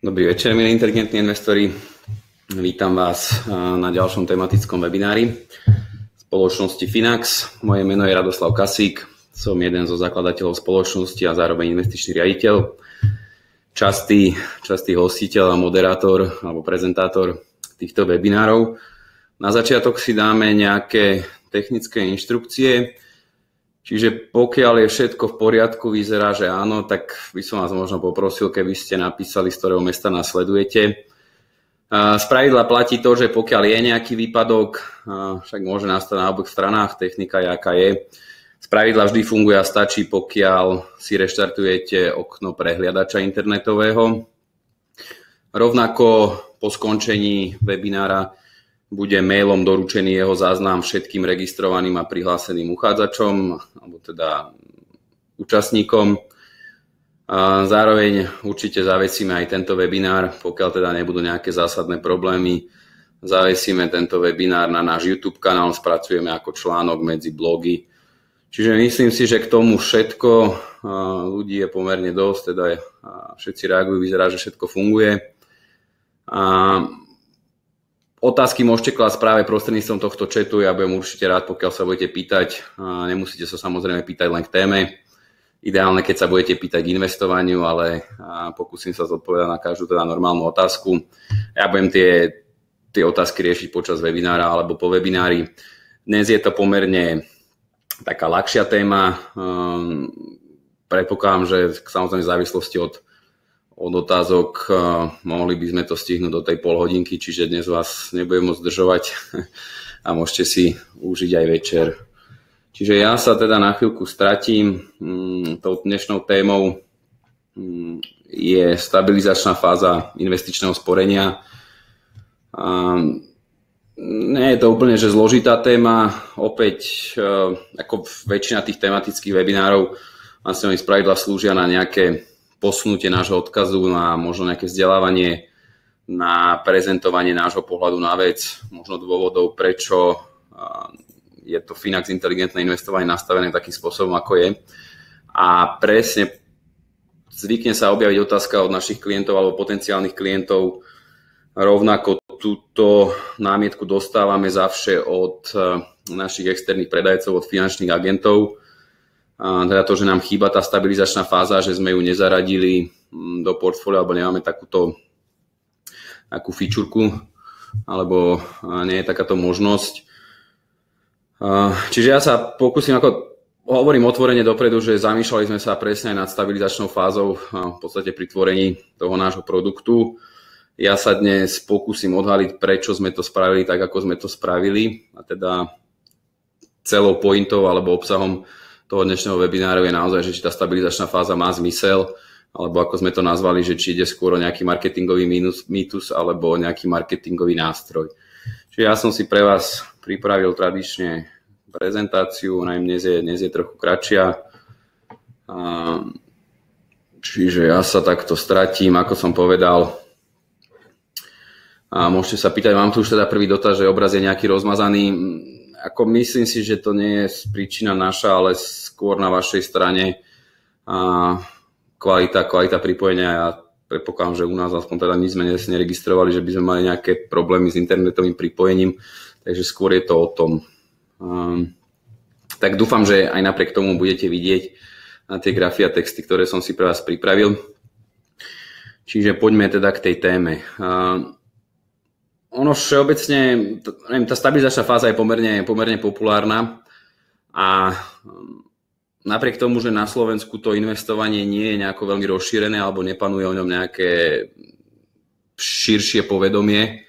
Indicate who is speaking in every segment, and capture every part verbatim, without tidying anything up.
Speaker 1: Dobrý večer, milí inteligentní investori. Vítam vás na ďalšom tematickom webinári spoločnosti Finax. Moje meno je Radoslav Kasík, som jeden zo zakladateľov spoločnosti a zároveň investičný riaditeľ. Častý, častý hostiteľ a moderátor alebo prezentátor týchto webinárov. Na začiatok si dáme nejaké technické inštrukcie. Čiže pokiaľ je všetko v poriadku, vyzerá, že áno, tak by som vás možno poprosil, keby ste napísali, z ktorého mesta nasledujete. Z pravidla platí to, že pokiaľ je nejaký výpadok, však môže nastať na oboch stranách, technika je aká je. Z pravidla vždy funguje a stačí, pokiaľ si reštartujete okno prehliadača internetového. Rovnako po skončení webinára bude mailom doručený jeho záznam všetkým registrovaným a prihláseným uchádzačom, alebo teda účastníkom. A zároveň určite zavesíme aj tento webinár, pokiaľ teda nebudú nejaké zásadné problémy. Zavesíme tento webinár na náš YouTube kanál, spracujeme ako článok medzi blogy. Čiže myslím si, že k tomu všetko ľudí je pomerne dosť, teda všetci reagujú, vyzerá, že všetko funguje. A otázky môžete klásť práve prostredníctvom tohto chatu, ja budem určite rád, pokiaľ sa budete pýtať. Nemusíte sa samozrejme pýtať len k téme. Ideálne, keď sa budete pýtať k investovaniu, ale pokúsim sa zodpovedať na každú teda normálnu otázku. Ja budem tie, tie otázky riešiť počas webinára alebo po webinári. Dnes je to pomerne taká ľahšia téma. Predpokladám, že samozrejme v závislosti od od otázok mohli by sme to stihnúť do tej pol hodinky, čiže dnes vás nebudem môcť zdržovať a môžete si užiť aj večer. Čiže ja sa teda na chvíľku stratím. Tou dnešnou témou je stabilizačná fáza investičného sporenia. Nie je to úplne že zložitá téma. Opäť, ako väčšina tých tematických webinárov, vlastne oni spravidla slúžia na nejaké posunutie nášho odkazu, na možno nejaké vzdelávanie, na prezentovanie nášho pohľadu na vec, možno dôvodov, prečo je to Finax inteligentné investovanie nastavené takým spôsobom, ako je. A presne zvykne sa objaviť otázka od našich klientov alebo potenciálnych klientov. Rovnako túto námietku dostávame zavše od našich externých predajcov, od finančných agentov. Teda to, že nám chýba tá stabilizačná fáza, že sme ju nezaradili do portfólia, alebo nemáme takúto takú fičurku, alebo nie je takáto možnosť. Čiže ja sa pokúsim, ako hovorím otvorene dopredu, že zamýšľali sme sa presne aj nad stabilizačnou fázou v podstate pri tvorení toho nášho produktu. Ja sa dnes pokúsim odhaliť, prečo sme to spravili tak, ako sme to spravili. A teda celou pointou alebo obsahom toho dnešného webináru je naozaj, že či tá stabilizačná fáza má zmysel, alebo ako sme to nazvali, že či ide skôr o nejaký marketingový mýtus, mýtus alebo o nejaký marketingový nástroj. Čiže ja som si pre vás pripravil tradične prezentáciu, najmä dnes je, dnes je trochu kratšia. Čiže ja sa takto stratím, ako som povedal. A môžete sa pýtať, mám tu už teda prvý dotaz, že obraz je nejaký rozmazaný. Ako myslím si, že to nie je príčina naša, ale skôr na vašej strane a kvalita, kvalita pripojenia. Ja predpokladám, že u nás aspoň teda my sme neregistrovali, že by sme mali nejaké problémy s internetovým pripojením, takže skôr je to o tom. Um, tak dúfam, že aj napriek tomu budete vidieť na tie grafy a texty, ktoré som si pre vás pripravil. Čiže poďme teda k tej téme. Um, Ono všeobecne, neviem, tá stabilizačná fáza je pomerne, pomerne populárna a napriek tomu, že na Slovensku to investovanie nie je nejako veľmi rozšírené alebo nepanuje o ňom nejaké širšie povedomie.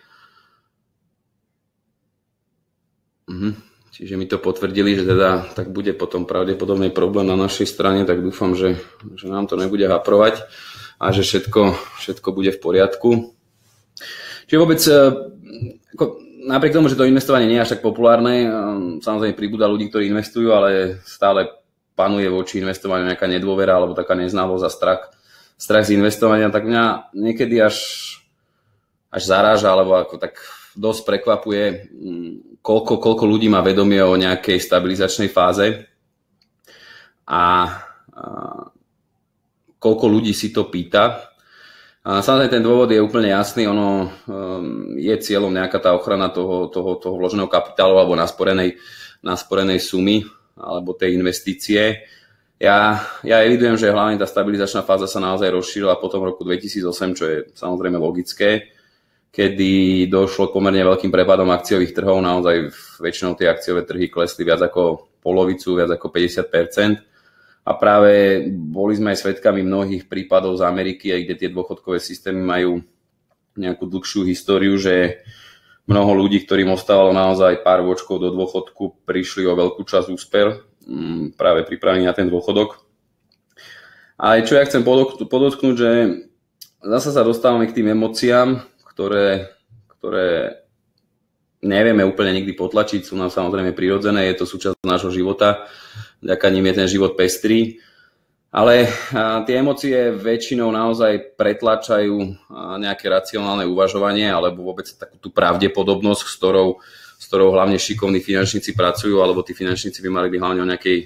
Speaker 1: Mhm. Čiže mi to potvrdili, že teda tak bude potom pravdepodobne problém na našej strane, tak dúfam, že, že nám to nebude haprovať a že všetko, všetko bude v poriadku. Čiže vôbec, ako, napriek tomu, že to investovanie nie je až tak populárne, samozrejme pribúda ľudí, ktorí investujú, ale stále panuje voči investovaniu nejaká nedôvera alebo taká neznalosť a strach, strach z investovania, tak mňa niekedy až, až zaráža, alebo ako tak dosť prekvapuje, koľko, koľko ľudí má vedomie o nejakej stabilizačnej fáze a, a koľko ľudí si to pýta. A samozrejme ten dôvod je úplne jasný, ono um, je cieľom nejaká tá ochrana toho, toho, toho vloženého kapitálu alebo nasporenej, nasporenej sumy alebo tej investície. Ja, ja evidujem, že hlavne tá stabilizačná fáza sa naozaj rozšírila po tom roku dvetisícosem, čo je samozrejme logické, kedy došlo k pomerne veľkým prepadom akciových trhov, naozaj väčšinou tie akciové trhy klesli viac ako polovicu, viac ako päťdesiat percent. A práve boli sme aj svedkami mnohých prípadov z Ameriky, kde tie dôchodkové systémy majú nejakú dlhšiu históriu, že mnoho ľudí, ktorým ostávalo naozaj pár vočkov do dôchodku, prišli o veľkú časť úsper, práve pripravení na ten dôchodok. Ale čo ja chcem podotknúť, že zasa sa dostávame k tým emóciám, ktoré, ktoré nevieme úplne nikdy potlačiť, sú nám samozrejme prirodzené, je to súčasť nášho života, vďaka ním je ten život pestrý, ale tie emócie väčšinou naozaj pretlačajú nejaké racionálne uvažovanie alebo vôbec takú tú pravdepodobnosť, s ktorou, s ktorou hlavne šikovní finančníci pracujú, alebo tí finančníci by mali byť hlavne o nejakej,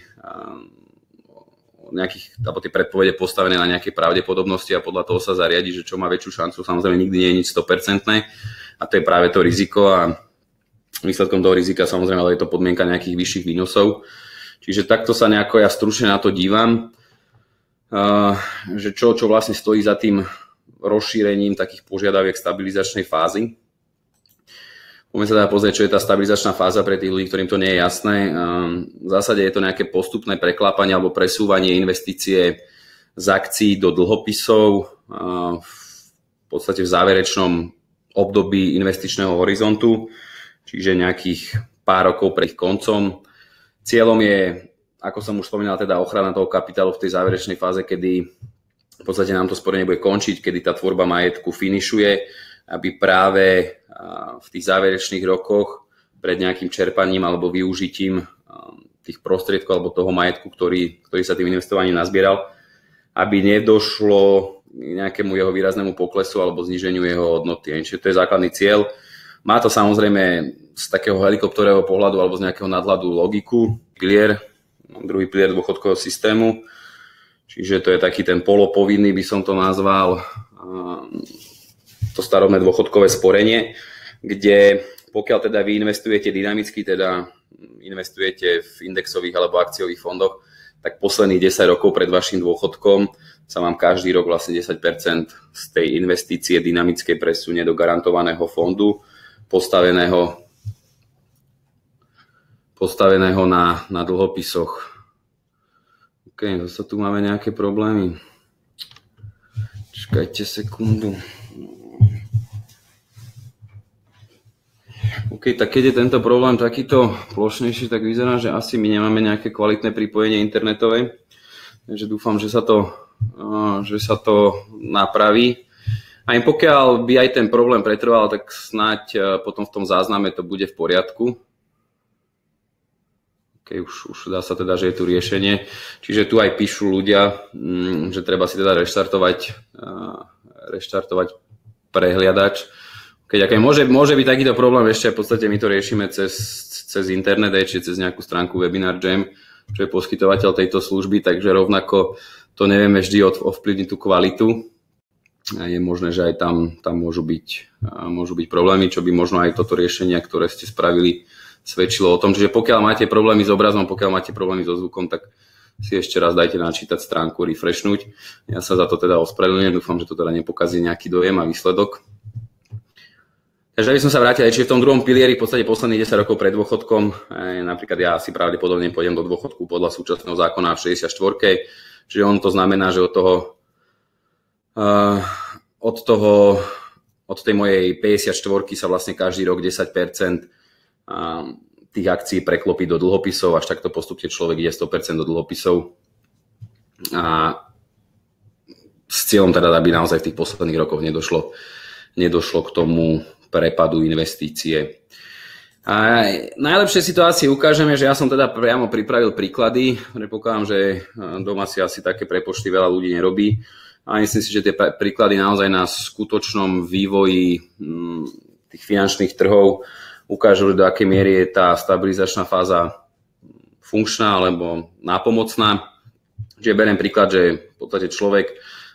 Speaker 1: o nejakých, alebo tie predpovede postavené na nejakej pravdepodobnosti a podľa toho sa zariadi, že čo má väčšiu šancu. Samozrejme nikdy nie je nič sto percent a to je práve to riziko a výsledkom toho rizika samozrejme ale je to podmienka nejakých vyšších výnosov. Čiže takto sa nejako ja stručne na to dívam, že čo, čo vlastne stojí za tým rozšírením takých požiadaviek stabilizačnej fázy. Poďme sa teda pozrieť, čo je tá stabilizačná fáza pre tých ľudí, ktorým to nie je jasné. V zásade je to nejaké postupné preklápanie alebo presúvanie investície z akcií do dlhopisov v podstate v záverečnom období investičného horizontu, čiže nejakých pár rokov pred ich koncom. Cieľom je, ako som už spomínal, teda ochrana toho kapitálu v tej záverečnej fáze, kedy v podstate nám to sporenie bude končiť, kedy tá tvorba majetku finišuje, aby práve v tých záverečných rokoch pred nejakým čerpaním alebo využitím tých prostriedkov alebo toho majetku, ktorý, ktorý sa tým investovaním nazbieral, aby nedošlo k nejakému jeho výraznému poklesu alebo zníženiu jeho hodnoty. Čiže to je základný cieľ. Má to samozrejme z takého helikopterového pohľadu alebo z nejakého nadhľadu logiku. Pilier, druhý pilier dôchodkového systému. Čiže to je taký ten polopovinný, by som to nazval, to starobné dôchodkové sporenie, kde pokiaľ teda vy investujete dynamicky, teda investujete v indexových alebo akciových fondoch, tak posledných desať rokov pred vašim dôchodkom sa vám každý rok vlastne desať percent z tej investície dynamickej presunie do garantovaného fondu, postaveného, postaveného na, na dlhopisoch. OK, zase tu máme nejaké problémy. Čakajte sekundu. OK, tak keď je tento problém takýto plošnejší, tak vyzerá, že asi my nemáme nejaké kvalitné pripojenie internetové. Takže dúfam, že sa to, že sa to napraví. Aj pokiaľ by aj ten problém pretrval, tak snáď potom v tom zázname to bude v poriadku. Okay, už, už dá sa teda, že je tu riešenie. Čiže tu aj píšu ľudia, že treba si teda reštartovať, reštartovať prehliadač. Keď okay, môže, môže byť takýto problém, ešte v podstate my to riešime cez, cez internet, čiže cez nejakú stránku Webinar Jam, čo je poskytovateľ tejto služby, takže rovnako to nevieme vždy ovplyvniť tú kvalitu. A je možné, že aj tam, tam môžu, byť, môžu byť problémy, čo by možno aj toto riešenie, ktoré ste spravili, svedčilo o tom. Čiže pokiaľ máte problémy s obrazom, pokiaľ máte problémy so zvukom, tak si ešte raz dajte načítať stránku, refreshnúť. Ja sa za to teda ospravedlňujem, dúfam, že to teda nepokazí nejaký dojem a výsledok. Takže aby som sa vrátil, čiže v tom druhom pilieri v podstate posledných desať rokov pred dôchodkom, napríklad ja si pravdepodobne pôjdem do dôchodku podľa súčasného zákona v šesťdesiatštyri, čiže on to znamená, že od toho Uh, od toho, od tej mojej päťdesiatštyri sa vlastne každý rok desať percent uh, tých akcií preklopí do dlhopisov, až takto postupne človek ide sto percent do dlhopisov a s cieľom teda, aby naozaj v tých posledných rokoch nedošlo, nedošlo k tomu prepadu investície. A najlepšie situácie ukážeme, že ja som teda priamo pripravil príklady, predpokladám, že doma si asi také prepočty veľa ľudí nerobí. A myslím si, že tie príklady naozaj na skutočnom vývoji tých finančných trhov ukážu, do akej miery je tá stabilizačná fáza funkčná alebo nápomocná. Čiže beriem príklad, že v podstate človek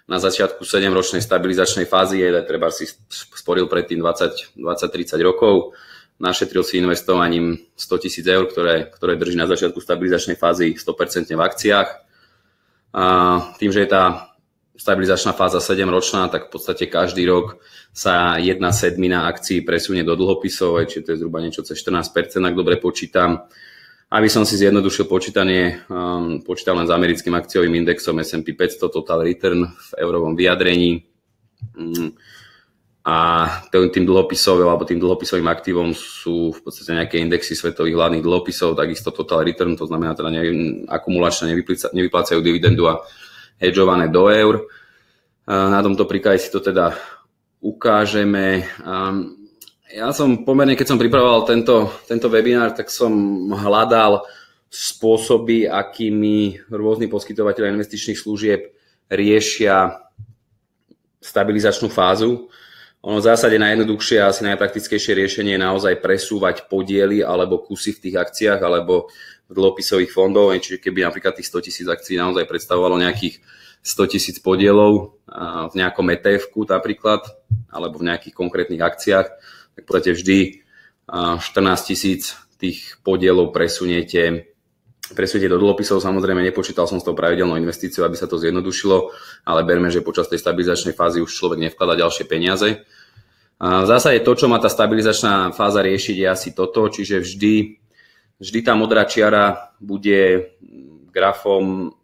Speaker 1: na začiatku sedemročnej stabilizačnej fázy, je treba si sporil predtým dvadsať, dvadsať tridsať rokov, našetril si investovaním sto tisíc eur, ktoré, ktoré drží na začiatku stabilizačnej fázy sto percent v akciách. A tým, že je tá stabilizačná fáza sedemročná, tak v podstate každý rok sa jedna sedmina akcií presunie do dlhopisov, čiže to je zhruba niečo cez štrnásť percent, ak dobre počítam. Aby som si zjednodušil počítanie, um, počítam len s americkým akciovým indexom es and pí päťsto Total Return v eurovom vyjadrení. Um, a tým dlhopisovým alebo tým dlhopisovým aktívom sú v podstate nejaké indexy svetových hlavných dlhopisov, takisto Total Return, to znamená teda nevy, akumulačne nevyplácajú dividendu a hedžované do eur. Uh, na tomto príklade si to teda ukážeme. Um, Ja som pomerne, keď som pripravoval tento, tento webinár, tak som hľadal spôsoby, akými rôzni poskytovateľe investičných služieb riešia stabilizačnú fázu. Ono v zásade najjednoduchšie a asi najpraktickejšie riešenie je naozaj presúvať podiely alebo kusy v tých akciách alebo v dlhopisových fondov. Čiže keby napríklad tých sto tisíc akcií naozaj predstavovalo nejakých sto tisíc podielov v nejakom é té efku napríklad alebo v nejakých konkrétnych akciách, tak v podstate vždy štrnásť tisíc tých podielov presuniete, presuniete do dlhopisov. Samozrejme, nepočítal som s tou pravidelnou investíciou, aby sa to zjednodušilo, ale berme, že počas tej stabilizačnej fázy už človek nevkladá ďalšie peniaze. V zásade to, čo má tá stabilizačná fáza riešiť, je asi toto, čiže vždy, vždy tá modrá čiara bude grafom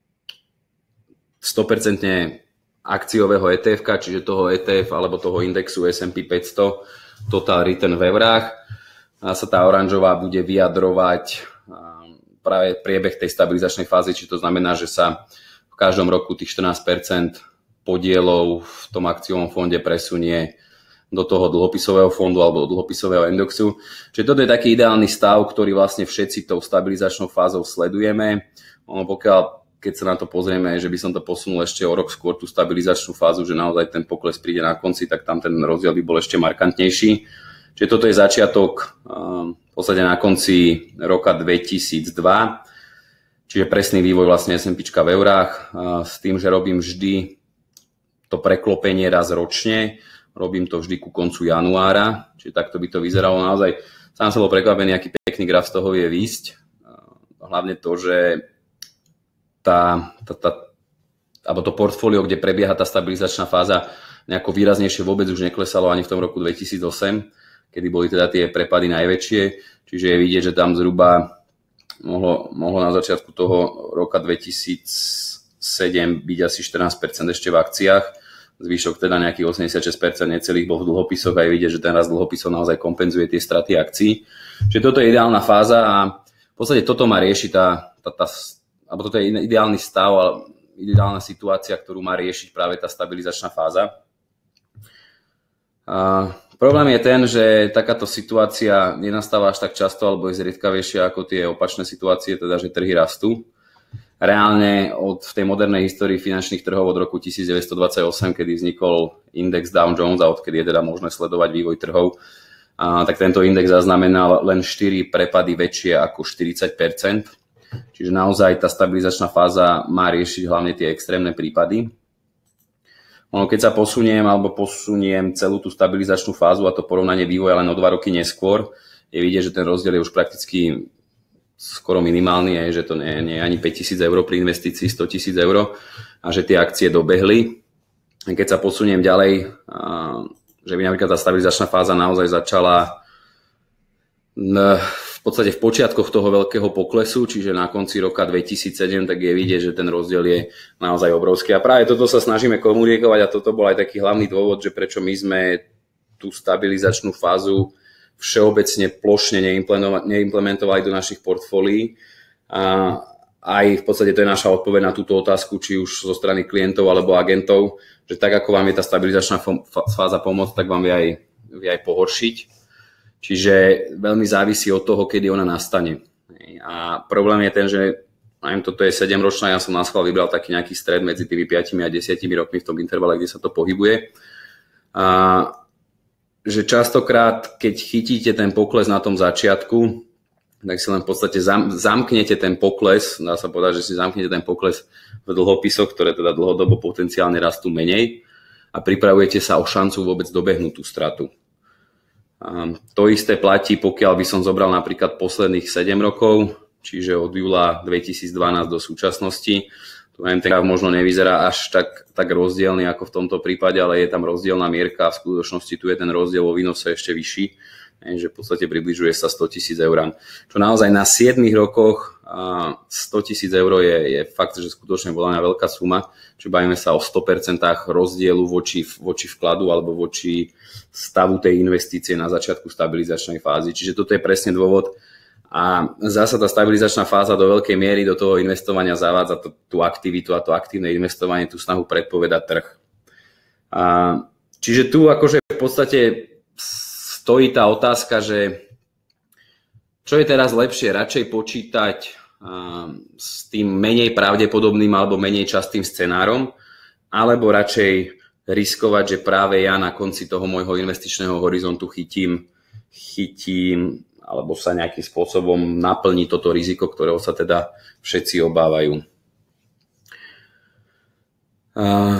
Speaker 1: sto percent akciového é té efka, čiže toho é té ef alebo toho indexu es and pí päťsto Total Return v eurách. A sa tá oranžová bude vyjadrovať práve priebeh tej stabilizačnej fázy, či to znamená, že sa v každom roku tých štrnásť percent podielov v tom akciovom fonde presunie do toho dlhopisového fondu alebo do dlhopisového indexu. Čiže toto je taký ideálny stav, ktorý vlastne všetci tou stabilizačnou fázou sledujeme. Ono pokiaľ keď sa na to pozrieme, že by som to posunul ešte o rok skôr tú stabilizačnú fázu, že naozaj ten pokles príde na konci, tak tam ten rozdiel by bol ešte markantnejší. Čiže toto je začiatok v podstate na konci roka dvetisícdva, čiže presný vývoj vlastne es and píčka v eurách, s tým, že robím vždy to preklopenie raz ročne, robím to vždy ku koncu januára, čiže takto by to vyzeralo. Naozaj sám som bol prekvapený, aký pekný graf z toho vie výjsť. Hlavne to, že Tá, tá, tá, alebo to portfólio, kde prebieha tá stabilizačná fáza, nejako výraznejšie vôbec už neklesalo ani v tom roku dvetisícosem, kedy boli teda tie prepady najväčšie. Čiže je vidieť, že tam zhruba mohlo, mohlo na začiatku toho roka dvetisícsedem byť asi štrnásť percent ešte v akciách, zvyšok teda nejakých osemdesiatšesť percent necelých bol v dlhopisoch a je vidieť, že ten rast dlhopisov naozaj kompenzuje tie straty akcií. Čiže toto je ideálna fáza a v podstate toto má riešiť tá, tá, tá alebo toto je ideálny stav, ideálna situácia, ktorú má riešiť práve tá stabilizačná fáza. A problém je ten, že takáto situácia nenastáva až tak často, alebo je zriedkavejšia ako tie opačné situácie, teda že trhy rastú. Reálne od v tej modernej histórii finančných trhov od roku devätnásťstodvadsaťosem, kedy vznikol index Dow Jones a odkedy je teda možné sledovať vývoj trhov, a tak tento index zaznamenal len štyri prepady väčšie ako štyridsať percent. Čiže naozaj tá stabilizačná fáza má riešiť hlavne tie extrémne prípady. Ono, keď sa posuniem alebo posuniem celú tú stabilizačnú fázu a to porovnanie vývoja len o dva roky neskôr, je vidieť, že ten rozdiel je už prakticky skoro minimálny, je, že to nie, nie je ani päťtisíc eur pri investícii sto tisíc eur a že tie akcie dobehli. Keď sa posuniem ďalej, že by napríklad tá stabilizačná fáza naozaj začala v podstate v počiatkoch toho veľkého poklesu, čiže na konci roka dvetisícsedem, tak je vidieť, že ten rozdiel je naozaj obrovský. A práve toto sa snažíme komunikovať a toto bol aj taký hlavný dôvod, že prečo my sme tú stabilizačnú fázu všeobecne plošne neimplementovali do našich portfólií. A aj v podstate to je naša odpoveď na túto otázku, či už zo strany klientov alebo agentov, že tak ako vám je tá stabilizačná fáza pomôcť, tak vám vie aj, vie aj pohoršiť. Čiže veľmi závisí od toho, kedy ona nastane. A problém je ten, že neviem, toto je sedemročná, ja som na schvál vybral taký nejaký stred medzi tými piatimi a desiatimi rokmi v tom intervale, kde sa to pohybuje. A že častokrát, keď chytíte ten pokles na tom začiatku, tak si len v podstate zam, zamknete ten pokles, dá sa povedať, že si zamknete ten pokles v dlhopisoch, ktoré teda dlhodobo potenciálne rastú menej a pripravujete sa o šancu vôbec dobehnúť tú stratu. A to isté platí, pokiaľ by som zobral napríklad posledných sedem rokov, čiže od júla dvetisícdvanásť do súčasnosti. Tu em té ká možno nevyzerá až tak, tak rozdielny ako v tomto prípade, ale je tam rozdielna mierka a v skutočnosti tu je ten rozdiel vo výnose ešte vyšší, že v podstate približuje sa sto tisíc eur. Čo naozaj na siedmich rokoch sto tisíc eur je, je fakt, že skutočne bola veľká suma, čiže bavíme sa o sto percent rozdielu voči, voči vkladu alebo voči stavu tej investície na začiatku stabilizačnej fázy. Čiže toto je presne dôvod. A zasa tá stabilizačná fáza do veľkej miery do toho investovania zavádza to, tú aktivitu a to aktívne investovanie, tú snahu predpovedať trh. A, čiže tu akože v podstate stojí tá otázka, že čo je teraz lepšie, radšej počítať a, s tým menej pravdepodobným alebo menej častým scenárom, alebo radšej riskovať, že práve ja na konci toho môjho investičného horizontu chytím, chytím alebo sa nejakým spôsobom naplní toto riziko, ktorého sa teda všetci obávajú. Uh,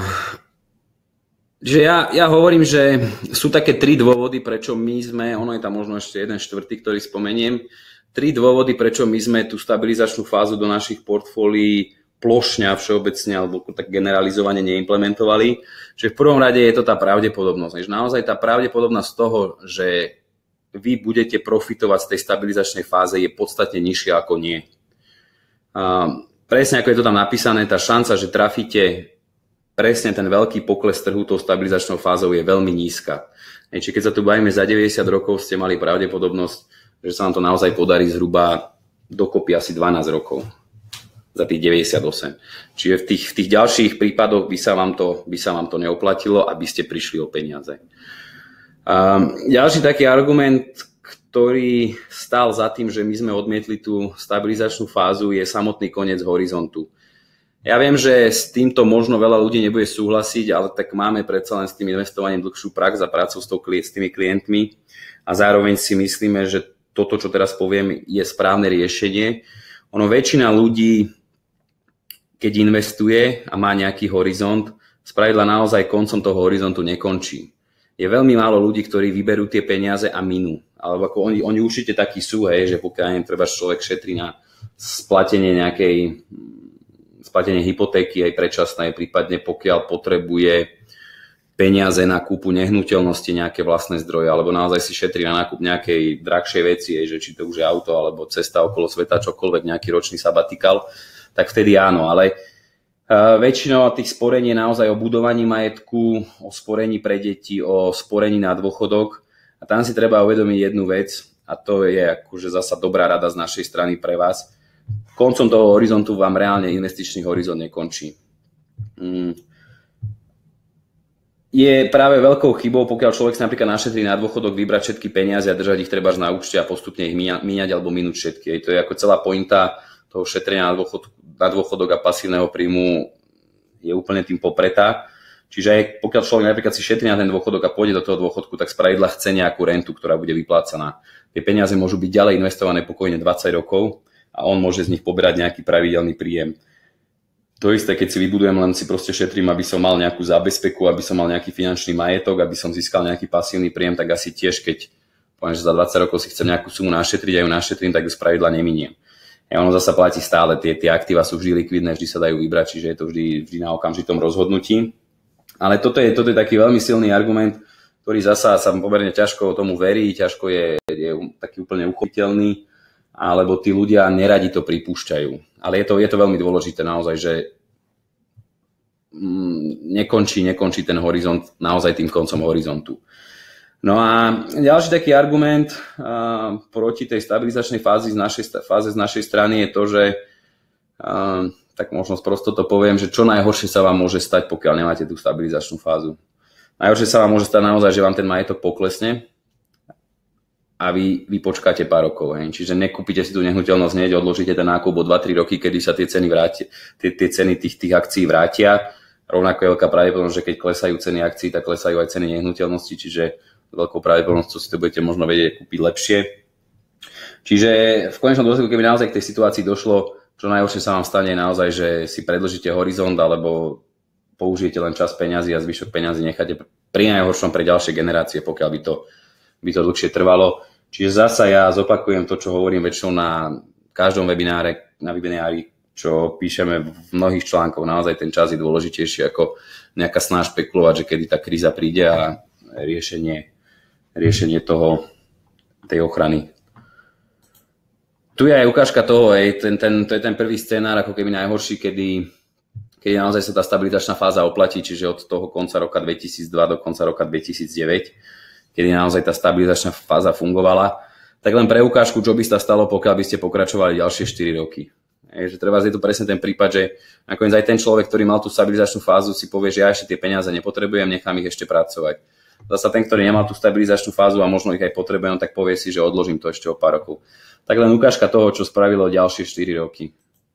Speaker 1: že ja, ja hovorím, že sú také tri dôvody, prečo my sme, ono je tam možno ešte jeden štvrtý, ktorý spomeniem, tri dôvody, prečo my sme tú stabilizačnú fázu do našich portfólií plošne a všeobecne alebo tak generalizovane neimplementovali. Čiže v prvom rade je to tá pravdepodobnosť. Že naozaj tá pravdepodobnosť toho, že vy budete profitovať z tej stabilizačnej fáze je podstatne nižšia ako nie. A presne ako je to tam napísané, tá šanca, že trafíte presne ten veľký pokles trhu tou stabilizačnou fázou je veľmi nízka. Čiže keď sa tu bavíme za deväťdesiat rokov, ste mali pravdepodobnosť, že sa vám to naozaj podarí zhruba dokopy asi dvanásť rokov za tých deväťdesiatosem. Čiže v tých, v tých ďalších prípadoch by sa, vám to, by sa vám to neoplatilo, aby ste prišli o peniaze. A ďalší taký argument, ktorý stál za tým, že my sme odmietli tú stabilizačnú fázu, je samotný koniec horizontu. Ja viem, že s týmto možno veľa ľudí nebude súhlasiť, ale tak máme predsa len s tým investovaním dlhšiu prax a prácu s, tou, s tými klientmi a zároveň si myslíme, že toto, čo teraz poviem, je správne riešenie. Ono väčšina ľudí, keď investuje a má nejaký horizont, spravidla naozaj koncom toho horizontu nekončí. Je veľmi málo ľudí, ktorí vyberú tie peniaze a minú. Alebo ako oni, oni určite takí sú, hej, že pokiaľ neviem, treba človek šetrí na splatenie nejakej splatenie hypotéky aj predčasné, prípadne pokiaľ potrebuje peniaze na kúpu nehnuteľnosti, nejaké vlastné zdroje, alebo naozaj si šetrí na nákup nejakej drahšej veci, hej, že či to už je auto, alebo cesta okolo sveta, čokoľvek, nejaký ročný sabatikál, tak vtedy áno, ale Uh, väčšinou tých sporení je naozaj o budovaní majetku, o sporení pre deti, o sporení na dôchodok a tam si treba uvedomiť jednu vec a to je akože zasa dobrá rada z našej strany pre vás. Koncom toho horizontu vám reálne investičný horizont nekončí. Mm. Je práve veľkou chybou, pokiaľ človek si napríklad našetrí na dôchodok, vybrať všetky peniaze a držať ich trebárs na účte a postupne ich míňať alebo minúť všetky. To je ako celá pointa toho šetrenia na dôchodok, na dôchodok a pasívneho príjmu je úplne tým popretá. Čiže aj pokiaľ človek napríklad si šetrí na ten dôchodok a pôjde do toho dôchodku, tak spravidla chce nejakú rentu, ktorá bude vyplácaná. Tie peniaze môžu byť ďalej investované pokojne dvadsať rokov a on môže z nich poberať nejaký pravidelný príjem. To isté, keď si vybudujem, len si proste šetrím, aby som mal nejakú zábezpeku, aby som mal nejaký finančný majetok, aby som získal nejaký pasívny príjem, tak asi tiež, keď poviem, že za dvadsať rokov si chcem nejakú sumu našetriť a ju našetrím, tak ju spravidla neminiem. A ono zasa platí stále, tie, tie aktíva sú vždy likvidné, vždy sa dajú vybrať, čiže je to vždy, vždy na okamžitom rozhodnutí. Ale toto je, toto je taký veľmi silný argument, ktorý zasa sa pomerne ťažko tomu verí, ťažko je, je taký úplne uchopiteľný, alebo tí ľudia neradi to pripúšťajú. Ale je to, je to veľmi dôležité naozaj, že mm, nekončí, nekončí ten horizont naozaj tým koncom horizontu. No a ďalší taký argument uh, proti tej stabilizačnej fáze z našej, fáze z našej strany je to, že uh, tak možno sprosto to poviem, že čo najhoršie sa vám môže stať, pokiaľ nemáte tú stabilizačnú fázu. Najhoršie sa vám môže stať naozaj, že vám ten majetok poklesne a vy, vy počkáte pár rokov. Hej. Čiže nekúpite si tú nehnuteľnosť hneď, odložíte ten nákup o dva tri roky, kedy sa tie ceny, vrátia, tie, tie ceny tých, tých akcií vrátia. Rovnako je veľká pravdepodobnosť, že keď klesajú ceny akcií, tak klesajú aj ceny nehnuteľnosti, čiže veľkou pravdepodobnosťou si to budete možno vedieť kúpiť lepšie. Čiže v konečnom dôsledku, keby naozaj k tej situácii došlo, čo najhoršie sa vám stane naozaj, že si predĺžite horizont alebo použijete len čas peňazí a zvyšok peňazí necháte pri najhoršom pre ďalšie generácie, pokiaľ by to, by to dlhšie trvalo. Čiže zasa ja zopakujem to, čo hovorím väčšinou na každom webináre, na webinári, čo píšeme v mnohých článkoch. Naozaj ten čas je dôležitejší ako nejaká snaha špekulovať, že kedy tá kríza príde a riešenie, riešenie toho, tej ochrany. Tu je aj ukážka toho, aj ten, ten, to je ten prvý scenár, ako keby najhorší, kedy, kedy naozaj sa tá stabilizačná fáza oplatí, čiže od toho konca roka dvetisícdva do konca roka dvetisícdeväť, kedy naozaj tá stabilizačná fáza fungovala. Tak len pre ukážku, čo by sa stalo, pokiaľ by ste pokračovali ďalšie štyri roky. Je, že treba je to presne ten prípad, že nakoniec aj ten človek, ktorý mal tú stabilizačnú fázu, si povie, že ja ešte tie peniaze nepotrebujem, nechám ich ešte pracovať. Zasa ten, ktorý nemal tú stabilizačnú fázu a možno ich aj potrebujem, tak povie si, že odložím to ešte o pár rokov. Tak len ukážka toho, čo spravilo ďalšie štyri roky.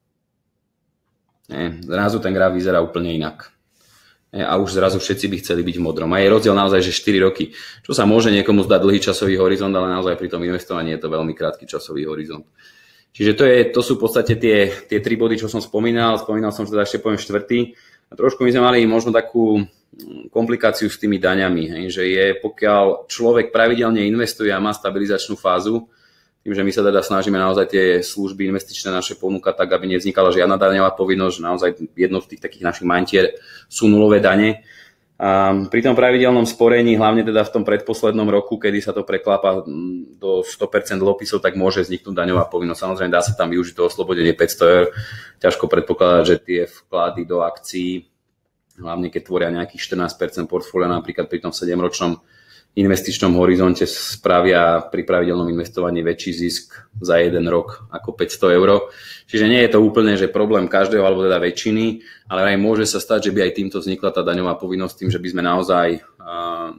Speaker 1: Nie, zrazu ten graf vyzerá úplne inak. Nie, a už zrazu všetci by chceli byť v modrom. A je rozdiel naozaj, že štyri roky. Čo sa môže niekomu zdať dlhý časový horizont, ale naozaj pri tom investovaní je to veľmi krátky časový horizont. Čiže to, je, to sú v podstate tie, tie tri body, čo som spomínal. Spomínal som, že teda ešte poviem štvrtý. A trošku my sme mali možno takú komplikáciu s tými daňami. Hej, že je, pokiaľ človek pravidelne investuje a má stabilizačnú fázu, tým, že my sa teda snažíme naozaj tie služby investičné naše ponúkať tak, aby nevznikala žiadna daňová povinnosť, že naozaj jedno z tých takých našich mantier sú nulové dane. A pri tom pravidelnom sporení, hlavne teda v tom predposlednom roku, kedy sa to preklápa do sto percent dlhopisov, tak môže vzniknúť daňová povinnosť. Samozrejme dá sa tam využiť to oslobodenie päťsto eur. Ťažko predpokladať, že tie vklady do akcií, hlavne keď tvoria nejakých štrnásť percent portfólia, napríklad pri tom sedemročnom investičnom horizonte spravia pri pravidelnom investovaní väčší zisk za jeden rok ako päťsto eur. Čiže nie je to úplne, že problém každého alebo teda väčšiny, ale aj môže sa stať, že by aj týmto vznikla tá daňová povinnosť tým, že by sme naozaj uh,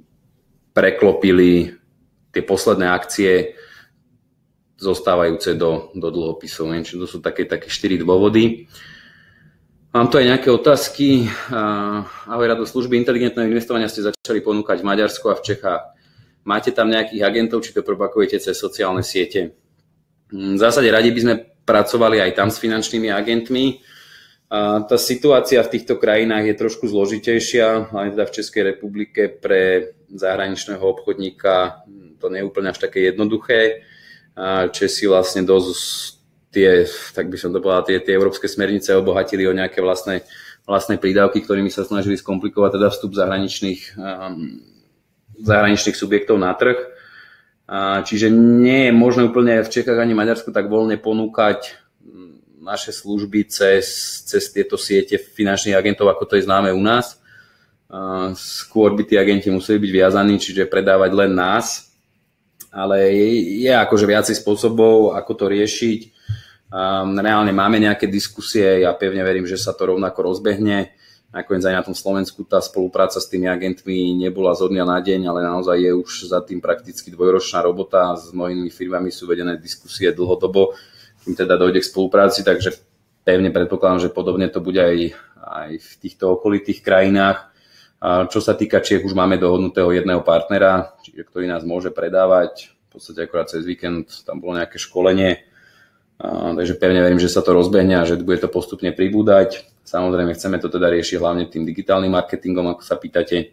Speaker 1: preklopili tie posledné akcie zostávajúce do, do dlhopisov. Čiže to sú také, také štyri dôvody. Mám tu aj nejaké otázky. Ahoj, Rado, služby inteligentného investovania ste začali ponúkať v Maďarsku a v Čechách. Máte tam nejakých agentov, či to propagujete cez sociálne siete? V zásade radi by sme pracovali aj tam s finančnými agentmi. Tá situácia v týchto krajinách je trošku zložitejšia, hlavne teda v Českej republike pre zahraničného obchodníka to nie je úplne až také jednoduché. Česi vlastne dosť tie, tak by som to povedal, tie, tie európske smernice obohatili o nejaké vlastné, vlastné prídavky, ktorými sa snažili skomplikovať teda vstup zahraničných, um, zahraničných subjektov na trh. Uh, čiže nie je možné úplne v Čechách ani Maďarsku tak voľne ponúkať naše služby cez, cez tieto siete finančných agentov, ako to je známe u nás. Uh, skôr by tí agenti museli byť viazaní, čiže predávať len nás. Ale je, je akože viacej spôsobov, ako to riešiť. Um, reálne máme nejaké diskusie, ja pevne verím, že sa to rovnako rozbehne. Nakoniec aj na tom Slovensku tá spolupráca s tými agentmi nebola zo dňa na deň, ale naozaj je už za tým prakticky dvojročná robota. S mnohými firmami sú vedené diskusie dlhodobo, kým teda dojde k spolupráci, takže pevne predpokladám, že podobne to bude aj, aj v týchto okolitých krajinách. A čo sa týka Čiech, už máme dohodnutého jedného partnera, čiže, ktorý nás môže predávať. V podstate akorát cez víkend tam bolo nejaké školenie. Uh, takže pevne verím, že sa to rozbehne a že bude to postupne pribúdať. Samozrejme chceme to teda riešiť hlavne tým digitálnym marketingom, ako sa pýtate.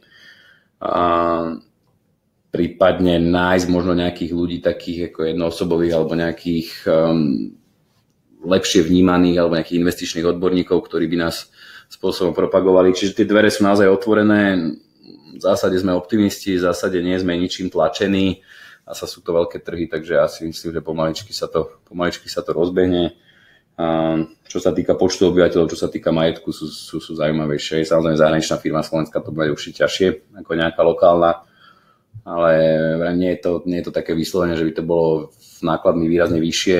Speaker 1: Uh, prípadne nájsť možno nejakých ľudí takých ako jednoosobových alebo nejakých um, lepšie vnímaných alebo nejakých investičných odborníkov, ktorí by nás spôsobom propagovali. Čiže tie dvere sú naozaj otvorené. V zásade sme optimisti, v zásade nie sme ničím tlačení. A sa sú to veľké trhy, takže ja si myslím, že pomaličky sa to, pomaličky sa to rozbehne. A čo sa týka počtu obyvateľov, čo sa týka majetku, sú, sú, sú zaujímavejšie. Samozrejme zahraničná firma Slovenska to bude určite ťažšie ako nejaká lokálna, ale nie je to, nie je to také vyslovene, že by to bolo nákladmi výrazne vyššie.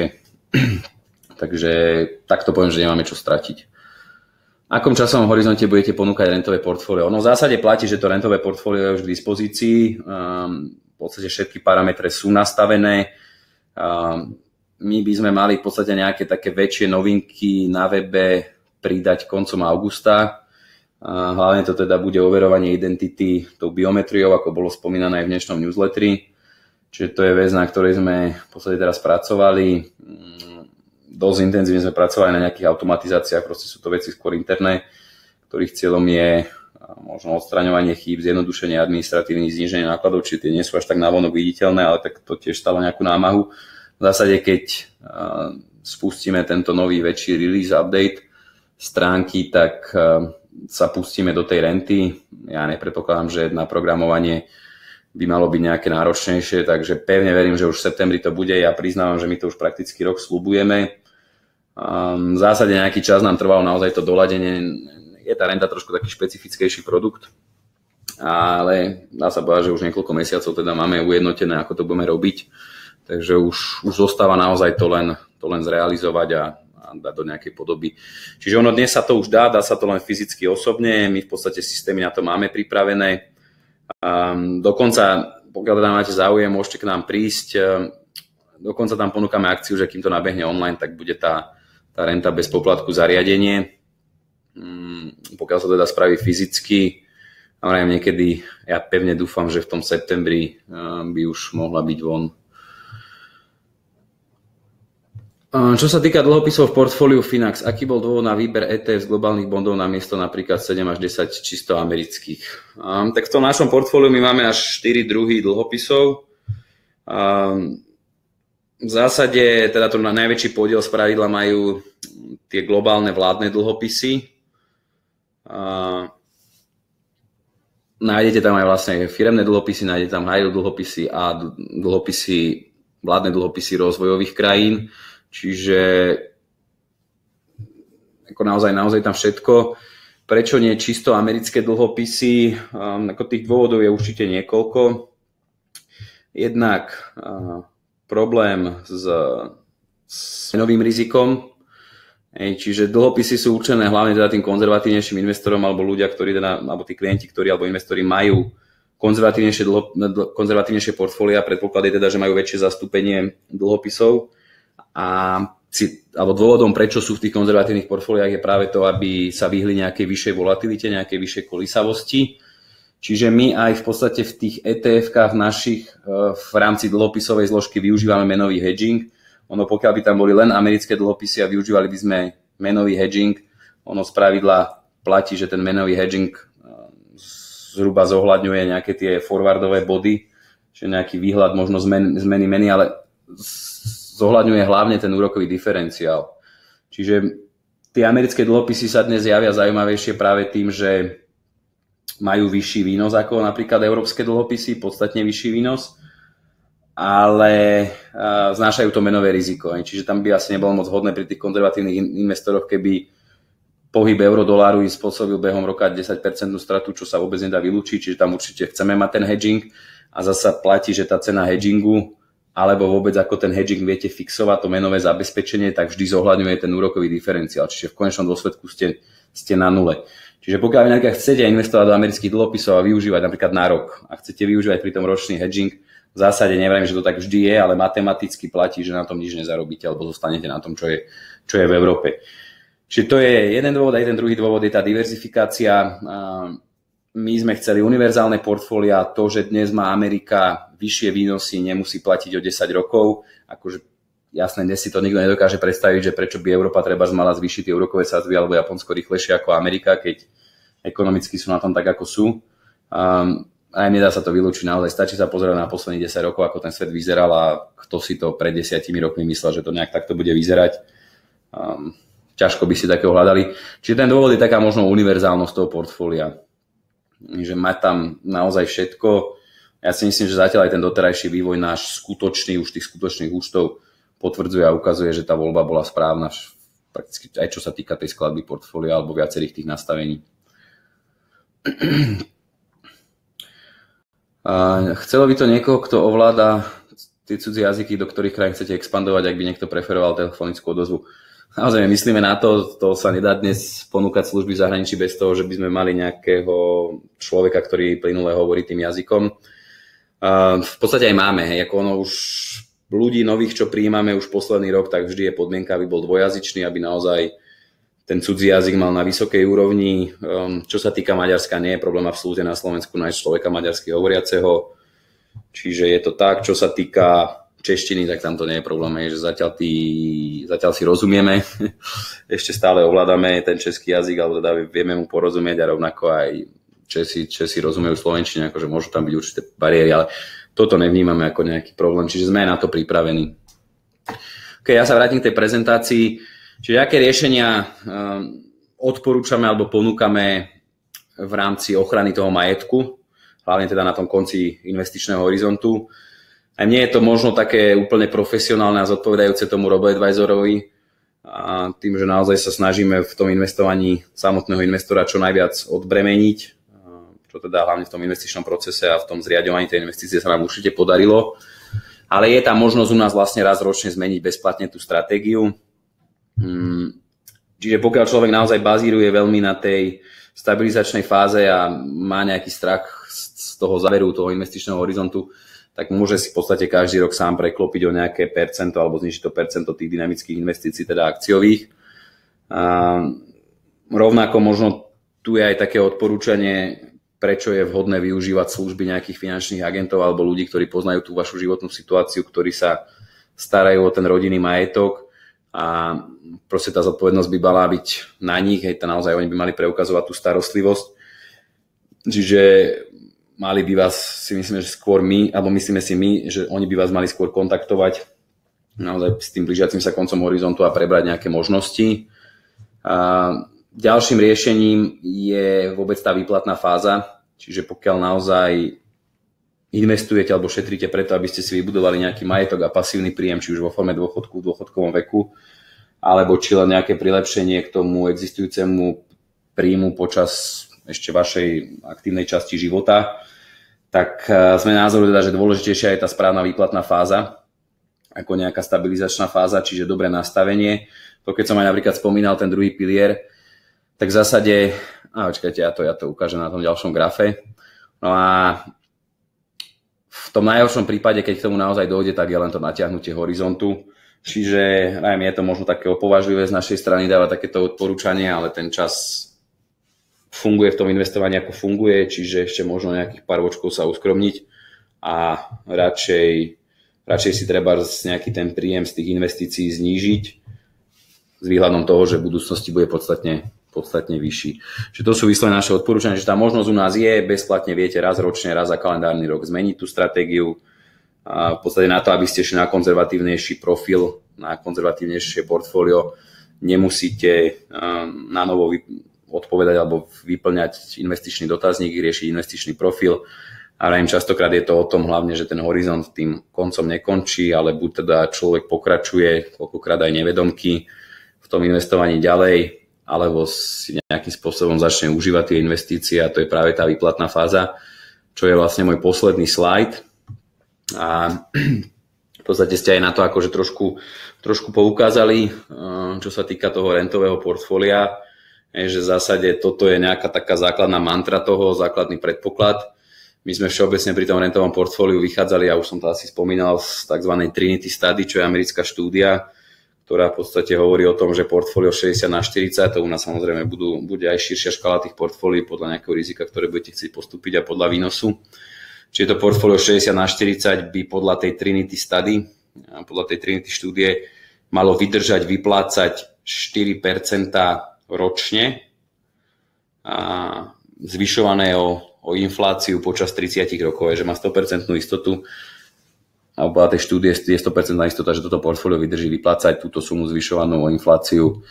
Speaker 1: Takže takto poviem, že nemáme čo stratiť. V akom časovom horizonte budete ponúkať rentové portfólio? No v zásade platí, že to rentové portfólio je už k dispozícii. Um, V podstate všetky parametre sú nastavené. My by sme mali v podstate nejaké také väčšie novinky na webe pridať koncom augusta. Hlavne to teda bude overovanie identity tou biometriou, ako bolo spomínané aj v dnešnom newsletteri. čiže to je vec, na ktorej sme v podstate teraz pracovali. Dosť intenzívne sme pracovali na nejakých automatizáciách, proste sú to veci skôr interné, ktorých cieľom je možno odstraňovanie chýb, zjednodušenie administratívnych, zníženie nákladov, či tie nie sú až tak navonok viditeľné, ale tak to tiež stalo nejakú námahu. V zásade, keď spustíme tento nový väčší release update stránky, tak sa pustíme do tej renty. Ja nepredpokladám, že na programovanie by malo byť nejaké náročnejšie, takže pevne verím, že už v septembri to bude. Ja priznávam, že my to už prakticky rok sľubujeme. V zásade nejaký čas nám trvalo naozaj to doladenie. Je tá renta trošku taký špecifickejší produkt, ale dá sa povedať, že už niekoľko mesiacov teda máme ujednotené, ako to budeme robiť. Takže už, už zostáva naozaj to len, to len zrealizovať a dať do nejakej podoby. Čiže ono dnes sa to už dá, dá sa to len fyzicky osobne, my v podstate systémy na to máme pripravené. Um, dokonca, pokiaľ teda máte záujem, môžete k nám prísť, um, dokonca tam ponúkame akciu, že kým to nabehne online, tak bude tá, tá renta bez poplatku zariadenie. Um, pokiaľ sa teda spraví fyzicky, ale niekedy, ja pevne dúfam, že v tom septembri um, by už mohla byť von. Čo sa týka dlhopisov v portfóliu Finax, aký bol dôvod na výber é té ef z globálnych bondov na miesto napríklad sedem až desať čisto amerických? Um, tak v tom našom portfóliu my máme až štyri druhy dlhopisov. Um, v zásade teda to na najväčší podiel z pravidla majú tie globálne vládne dlhopisy. Uh, nájdete tam aj vlastne firemné dlhopisy, nájdete tam high yield dlhopisy a dlhopisy, vládne dlhopisy rozvojových krajín. Čiže ako naozaj, naozaj tam všetko. Prečo nie čisto americké dlhopisy? Um, ako tých dôvodov je určite niekoľko. Jednak uh, problém s, s menovým rizikom. Ej, čiže dlhopisy sú určené hlavne teda tým konzervatívnejším investorom alebo ľudia, ktorí teda, alebo tí klienti, ktorí alebo investori majú konzervatívnejšie, dlho, konzervatívnejšie portfólia. Predpoklad je teda, že majú väčšie zastúpenie dlhopisov. A alebo dôvodom, prečo sú v tých konzervatívnych portfóliách, je práve to, aby sa vyhli nejakej vyššej volatilite, nejakej vyššej kolísavosti. Čiže my aj v podstate v tých é té efkách našich v rámci dlhopisovej zložky využívame menový hedging. Ono pokiaľ by tam boli len americké dlhopisy a využívali by sme menový hedging, ono spravidla platí, že ten menový hedging zhruba zohľadňuje nejaké tie forwardové body, čiže nejaký výhľad možno zmen, zmeny meny, ale zohľadňuje hlavne ten úrokový diferenciál. Čiže tie americké dlhopisy sa dnes javia zaujímavejšie práve tým, že majú vyšší výnos ako napríklad európske dlhopisy, podstatne vyšší výnos, ale znášajú to menové riziko. Čiže tam by asi nebolo moc hodné pri tých konzervatívnych investoroch, keby pohyb euro-doláru im spôsobil behom roka desať percent stratu, čo sa vôbec nedá vylúčiť, čiže tam určite chceme mať ten hedging a zasa platí, že tá cena hedgingu alebo vôbec ako ten hedging viete fixovať, to menové zabezpečenie, tak vždy zohľadňuje ten úrokový diferenciál. Čiže v konečnom dôsledku ste, ste na nule. Čiže pokiaľ vy napríklad chcete investovať do amerických dlhopisov a využívať napríklad na rok a chcete využívať pri tom ročný hedging, v zásade neviem, že to tak vždy je, ale matematicky platí, že na tom nič nezarobíte alebo zostanete na tom, čo je, čo je v Európe. Čiže to je jeden dôvod a jeden druhý dôvod je tá diverzifikácia. My sme chceli univerzálne portfólia, to, že dnes má Amerika vyššie výnosy, nemusí platiť o desať rokov. Akože jasné, dnes si to nikto nedokáže predstaviť, že prečo by Európa treba mala zvýšiť tie úrokové sadzby alebo Japonsko rýchlejšie ako Amerika, keď ekonomicky sú na tom tak, ako sú. Um, aj nedá sa to vylúčiť, naozaj stačí sa pozrieť na posledných desať rokov, ako ten svet vyzeral a kto si to pred desiatimi rokmi myslel, že to nejak takto bude vyzerať. Um, ťažko by si takého hľadali. Čiže ten dôvod je taká možno univerzálnosť toho portfólia. Že mať tam naozaj všetko. Ja si myslím, že zatiaľ aj ten doterajší vývoj náš skutočný, už tých skutočných účtov potvrdzuje a ukazuje, že tá voľba bola správna, prakticky aj čo sa týka tej skladby portfólia alebo viacerých tých nastavení. Chcelo by to niekoho, kto ovláda tie cudzie jazyky, do ktorých krajín chcete expandovať, ak by niekto preferoval telefonickú odozvu. Naozaj myslíme na to, to sa nedá dnes ponúkať služby v zahraničí bez toho, že by sme mali nejakého človeka, ktorý plynule hovorí tým jazykom. V podstate aj máme, hej, ako ono už ľudí nových, čo prijímame už posledný rok, tak vždy je podmienka, aby bol dvojazyčný, aby naozaj ten cudzí jazyk mal na vysokej úrovni. Čo sa týka Maďarska, nie je problém absolútne na Slovensku nájsť človeka maďarsky hovoriaceho. Čiže je to tak, čo sa týka češtiny, tak tam to nie je problém, že zatiaľ, tý, zatiaľ si rozumieme, ešte stále ovládame ten český jazyk, ale teda vieme mu porozumieť a rovnako aj Česi, Česi rozumejú slovenčine, akože môžu tam byť určité bariéry, ale toto nevnímame ako nejaký problém, čiže sme na to pripravení. Ok, ja sa vrátim k tej prezentácii. Čiže aké riešenia um, odporúčame alebo ponúkame v rámci ochrany toho majetku, hlavne teda na tom konci investičného horizontu. Aj mne je to možno také úplne profesionálne a zodpovedajúce tomu robo-advisorovi, a tým, že naozaj sa snažíme v tom investovaní samotného investora čo najviac odbremeniť, čo teda hlavne v tom investičnom procese a v tom zriaďovaní tej investície sa nám určite podarilo. Ale je tam možnosť u nás vlastne raz ročne zmeniť bezplatne tú stratégiu. Čiže pokiaľ človek naozaj bazíruje veľmi na tej stabilizačnej fáze a má nejaký strach z toho záveru, toho investičného horizontu, tak môže si v podstate každý rok sám preklopiť o nejaké percento alebo znižiť to percento tých dynamických investícií, teda akciových. A rovnako možno tu je aj také odporúčanie, prečo je vhodné využívať služby nejakých finančných agentov alebo ľudí, ktorí poznajú tú vašu životnú situáciu, ktorí sa starajú o ten rodinný majetok a proste tá zodpovednosť by mala byť na nich, hej, to naozaj oni by mali preukazovať tú starostlivosť. Čiže mali by vás, si myslíme, že skôr my, alebo myslíme si my, že oni by vás mali skôr kontaktovať naozaj s tým blížiacim sa koncom horizontu a prebrať nejaké možnosti. A ďalším riešením je vôbec tá výplatná fáza, čiže pokiaľ naozaj investujete alebo šetríte preto, aby ste si vybudovali nejaký majetok a pasívny príjem, či už vo forme dôchodku, v dôchodkovom veku, alebo či len nejaké prilepšenie k tomu existujúcemu príjmu počas ešte vašej aktívnej časti života, tak sme názoru teda, že dôležitejšia je tá správna výplatná fáza ako nejaká stabilizačná fáza, čiže dobré nastavenie. To keď som aj napríklad spomínal ten druhý pilier, tak v zásade, a počkajte, ja to, ja to ukážem na tom ďalšom grafe. No a v tom najhoršom prípade, keď k tomu naozaj dojde, tak je len to natiahnutie horizontu. Čiže neviem, je to možno také opovažlivé z našej strany dávať takéto odporúčanie, ale ten čas funguje v tom investovaní, ako funguje, čiže ešte možno nejakých pár očkov sa uskromniť a radšej, radšej si treba nejaký ten príjem z tých investícií znížiť s výhľadom toho, že v budúcnosti bude podstatne podstatne vyšší. Čiže to sú vyslovene naše odporúčania, že tá možnosť u nás je, bezplatne viete raz ročne, raz za kalendárny rok zmeniť tú stratégiu. A v podstate na to, aby ste šli na konzervatívnejší profil, na konzervatívnejšie portfólio, nemusíte na novo odpovedať alebo vyplňať investičný dotazník, riešiť investičný profil. Ale im častokrát je to o tom hlavne, že ten horizont tým koncom nekončí, ale buď teda človek pokračuje, koľkokrát aj nevedomky v tom investovaní ďalej, alebo si nejakým spôsobom začne užívať tie investície a to je práve tá výplatná fáza, čo je vlastne môj posledný slajd. A v podstate ste aj na to akože trošku, trošku poukázali, čo sa týka toho rentového portfólia, že v zásade toto je nejaká taká základná mantra toho, základný predpoklad. My sme všeobecne pri tom rentovom portfóliu vychádzali, ja už som to asi spomínal, z tzv. Trinity Study, čo je americká štúdia, ktorá v podstate hovorí o tom, že portfólio šesťdesiat na štyridsať, to u nás samozrejme budú, bude aj širšia škála tých portfólií podľa nejakého rizika, ktoré budete chcieť postúpiť a podľa výnosu. Čiže to portfólio šesťdesiat na štyridsať by podľa tej Trinity Study, podľa tej Trinity štúdie malo vydržať, vyplácať štyri percentá ročne a zvyšované o, o infláciu počas tridsať rokov, že má sto percent istotu. A podľa tej štúdie je sto percent istota, že toto portfólio vydrží vyplácať túto sumu zvyšovanú o infláciu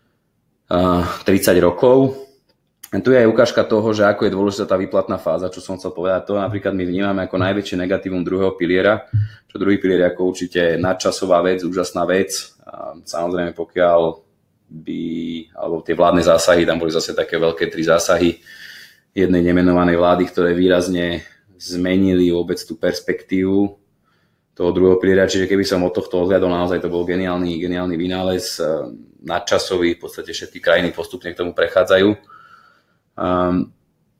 Speaker 1: tridsať rokov. A tu je aj ukážka toho, že ako je dôležitá tá výplatná fáza, čo som chcel povedať. To napríklad my vnímame ako najväčšie negatívum druhého piliera, čo druhý pilier je ako určite nadčasová vec, úžasná vec. A samozrejme pokiaľ by, alebo tie vládne zásahy, tam boli zase také veľké tri zásahy jednej nemenovanej vlády, ktoré výrazne zmenili vôbec tú perspektívu toho druhého piliera, čiže keby som od tohto odhľadol, naozaj to bol geniálny, geniálny vynález, nadčasový, v podstate všetky krajiny postupne k tomu prechádzajú. Um,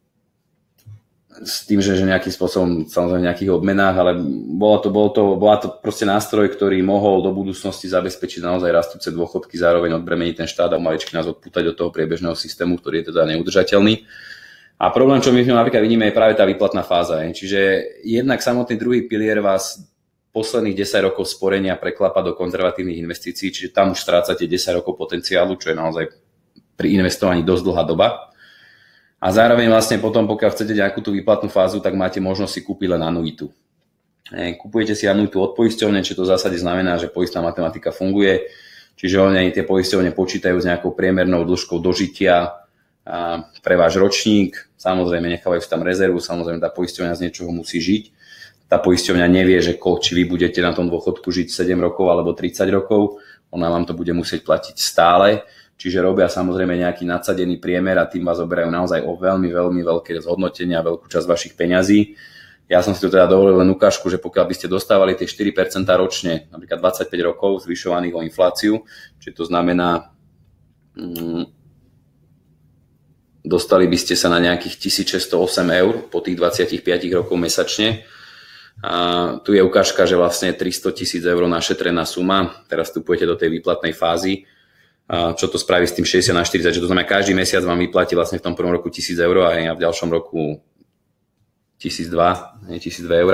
Speaker 1: s tým, že, že nejakým spôsobom, samozrejme v nejakých obmenách, ale bola to, bol to, bola to proste nástroj, ktorý mohol do budúcnosti zabezpečiť naozaj rastúce dôchodky, zároveň odbremeniť ten štát a maličky nás odpútať od toho priebežného systému, ktorý je teda neudržateľný. A problém, čo my napríklad vidíme, je práve tá výplatná fáza. Čiže jednak samotný druhý pilier vás posledných desať rokov sporenia preklapa do konzervatívnych investícií, čiže tam už strácate desať rokov potenciálu, čo je naozaj pri investovaní dosť dlhá doba. A zároveň vlastne potom, pokiaľ chcete nejakú tú výplatnú fázu, tak máte možnosť si kúpiť len anuitu. Kupujete si anuitu od poisťovne, čo to v zásade znamená, že poistná matematika funguje, čiže oni tie poisťovne počítajú s nejakou priemernou dĺžkou dožitia pre váš ročník, samozrejme nechávajú tam rezervu, samozrejme tá poisťovňa z niečoho musí žiť. Tá poisťovňa nevie, že ko, či vy budete na tom dôchodku žiť sedem rokov alebo tridsať rokov, ona vám to bude musieť platiť stále, čiže robia samozrejme nejaký nadsadený priemer a tým vás oberajú naozaj o veľmi, veľmi veľké zhodnotenia, veľkú časť vašich peňazí. Ja som si to teda dovolil len ukážku, že pokiaľ by ste dostávali tie štyri percentá ročne, napríklad dvadsaťpäť rokov zvyšovaných o infláciu, čiže to znamená, mm, dostali by ste sa na nejakých tisícšesťstoosem eur po tých dvadsaťpäť rokov mesačne. A tu je ukážka, že vlastne tristotisíc eur našetrená suma, teraz vstupujete do tej výplatnej fázy. A čo to spraví s tým šesťdesiat na štyridsať, že to znamená, každý mesiac vám vyplatí vlastne v tom prvom roku tisíc eur a v ďalšom roku tisícdva, tisícdva eur.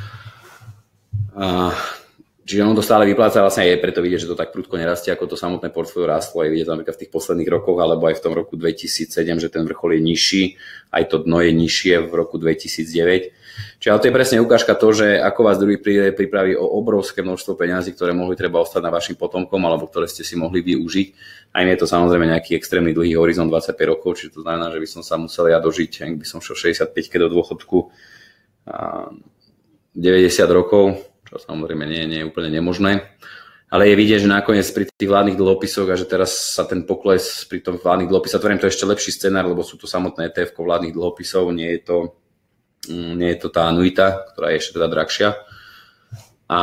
Speaker 1: A čiže ono to stále vypláca, vlastne je preto vidieť, že to tak prudko nerastie, ako to samotné portfólio rastlo, aj vidieť napríklad v tých posledných rokoch, alebo aj v tom roku dvetisícsedem, že ten vrchol je nižší, aj to dno je nižšie v roku dvetisícdeväť. Čiže ale to je presne ukážka to, že ako vás druhý pilier pripraví o obrovské množstvo peňazí, ktoré mohli treba ostať na vašim potomkom, alebo ktoré ste si mohli využiť. Aj nie je to samozrejme nejaký extrémny dlhý horizont dvadsaťpäť rokov, čiže to znamená, že by som sa musel ja dožiť, ak by som šiel šesťdesiatpäť do dôchodku deväťdesiat rokov, čo samozrejme nie, nie je úplne nemožné. Ale je vidieť, že nakoniec pri tých vládnych dlhopisoch a že teraz sa ten pokles pri tom vládnych dlhopisoch, tvorím to ešte lepší scenár, lebo sú to samotné é té ef vládnych dlhopisov, nie je to, nie je to tá anuita, ktorá je ešte teda drahšia. A, a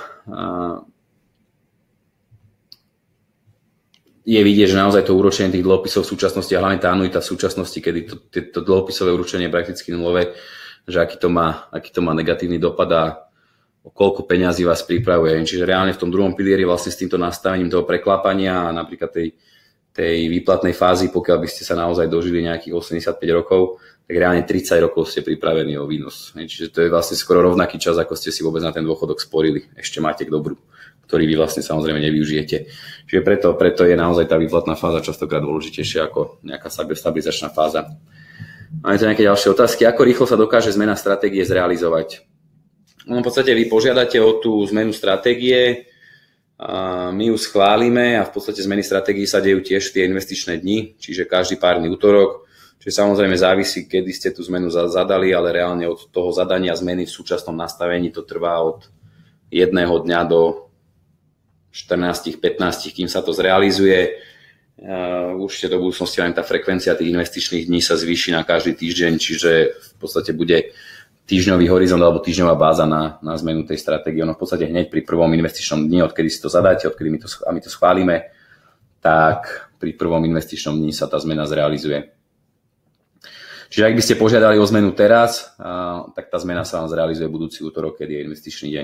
Speaker 1: je vidieť, že naozaj to úročenie tých dlhopisov v súčasnosti a hlavne tá anuita v súčasnosti, kedy to, to dlhopisové úročenie je prakticky nulové, že aký to má, aký to má negatívny dopad a o koľko peňazí vás pripravuje. Čiže reálne v tom druhom pilieri vlastne s týmto nastavením toho preklápania a napríklad tej, tej výplatnej fázy, pokiaľ by ste sa naozaj dožili nejakých osemdesiatpäť rokov, tak reálne tridsať rokov ste pripravení o výnos. Čiže to je vlastne skoro rovnaký čas, ako ste si vôbec na ten dôchodok sporili. Ešte máte k dobru, ktorý vy vlastne samozrejme nevyužijete. Čiže preto, preto je naozaj tá výplatná fáza častokrát dôležitejšia ako nejaká stabilizačná fáza. Máme tu nejaké ďalšie otázky. Ako rýchlo sa dokáže zmena stratégie zrealizovať? No, v podstate vy požiadate o tú zmenu stratégie, a my ju schválime a v podstate zmeny stratégie sa dejú tiež tie investičné dni, čiže každý párny útorok. Čiže samozrejme závisí, kedy ste tú zmenu zadali, ale reálne od toho zadania zmeny v súčasnom nastavení to trvá od jedného dňa do štrnásť pätnásť, kým sa to zrealizuje. Určite do budúcnosti len tá frekvencia tých investičných dní sa zvýši na každý týždeň, čiže v podstate bude týždňový horizont alebo týždňová báza na, na zmenu tej stratégie. Ono v podstate hneď pri prvom investičnom dni, odkedy si to zadáte, odkedy my to, a my to schválime, tak pri prvom investičnom dni sa tá zmena zrealizuje. Čiže ak by ste požiadali o zmenu teraz, a, tak tá zmena sa vám zrealizuje budúci útorok, kedy je investičný deň.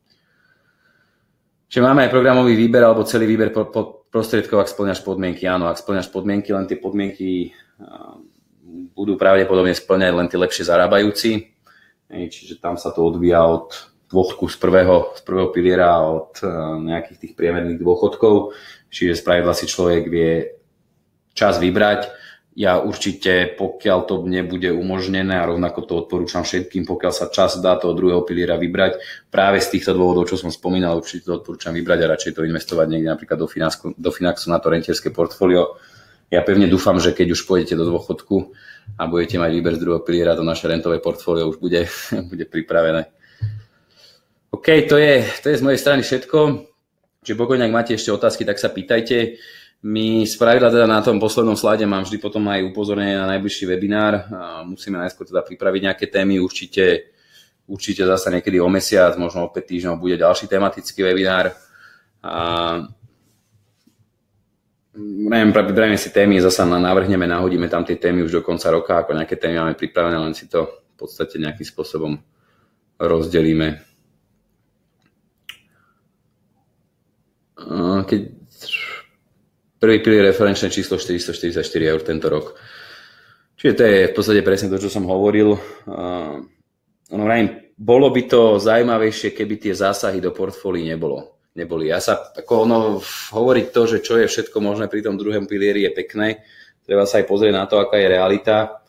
Speaker 1: Čiže máme aj programový výber alebo celý výber pro, pro, prostriedkov, ak spĺňaš podmienky. Áno, ak spĺňaš podmienky, len tie podmienky a, budú pravdepodobne spĺňať len tí lepšie zarábajúci. Čiže tam sa to odvíja od dôchodku z prvého, z prvého piliera, od nejakých tých priemerných dôchodkov. Čiže spravidla si človek vie čas vybrať. Ja určite, pokiaľ to nebude umožnené, a rovnako to odporúčam všetkým, pokiaľ sa čas dá toho druhého piliera vybrať, práve z týchto dôvodov, čo som spomínal, určite to odporúčam vybrať a radšej to investovať niekde napríklad do Finaxu, do Finaxu na to rentierské portfólio. Ja pevne dúfam, že keď už pôjdete do dôchodku a budete mať výber z druhého piliera, to naše rentové portfólio už bude, bude pripravené. OK, to je, to je z mojej strany všetko. Čiže pokojne, ak máte ešte otázky, tak sa pýtajte. My spravidla teda na tom poslednom slajde mám vždy potom aj upozornenie na najbližší webinár. Musíme najskôr teda pripraviť nejaké témy. Určite, určite zasa niekedy o mesiac, možno o päť týždňov bude ďalší tematický webinár. A neviem, pripravíme si témy, zasa navrhneme, nahodíme tam tie témy už do konca roka, ako nejaké témy máme pripravené, len si to v podstate nejakým spôsobom rozdelíme. Keď prvý pilier referenčné číslo štyristoštyridsaťštyri eur tento rok. Čiže to je v podstate presne to, čo som hovoril. Uh, ono vrajím, bolo by to zaujímavejšie, keby tie zásahy do portfólií nebolo. neboli. Ja sa, ako ono, hovoriť to, že čo je všetko možné pri tom druhom pilieri je pekné. Treba sa aj pozrieť na to, aká je realita.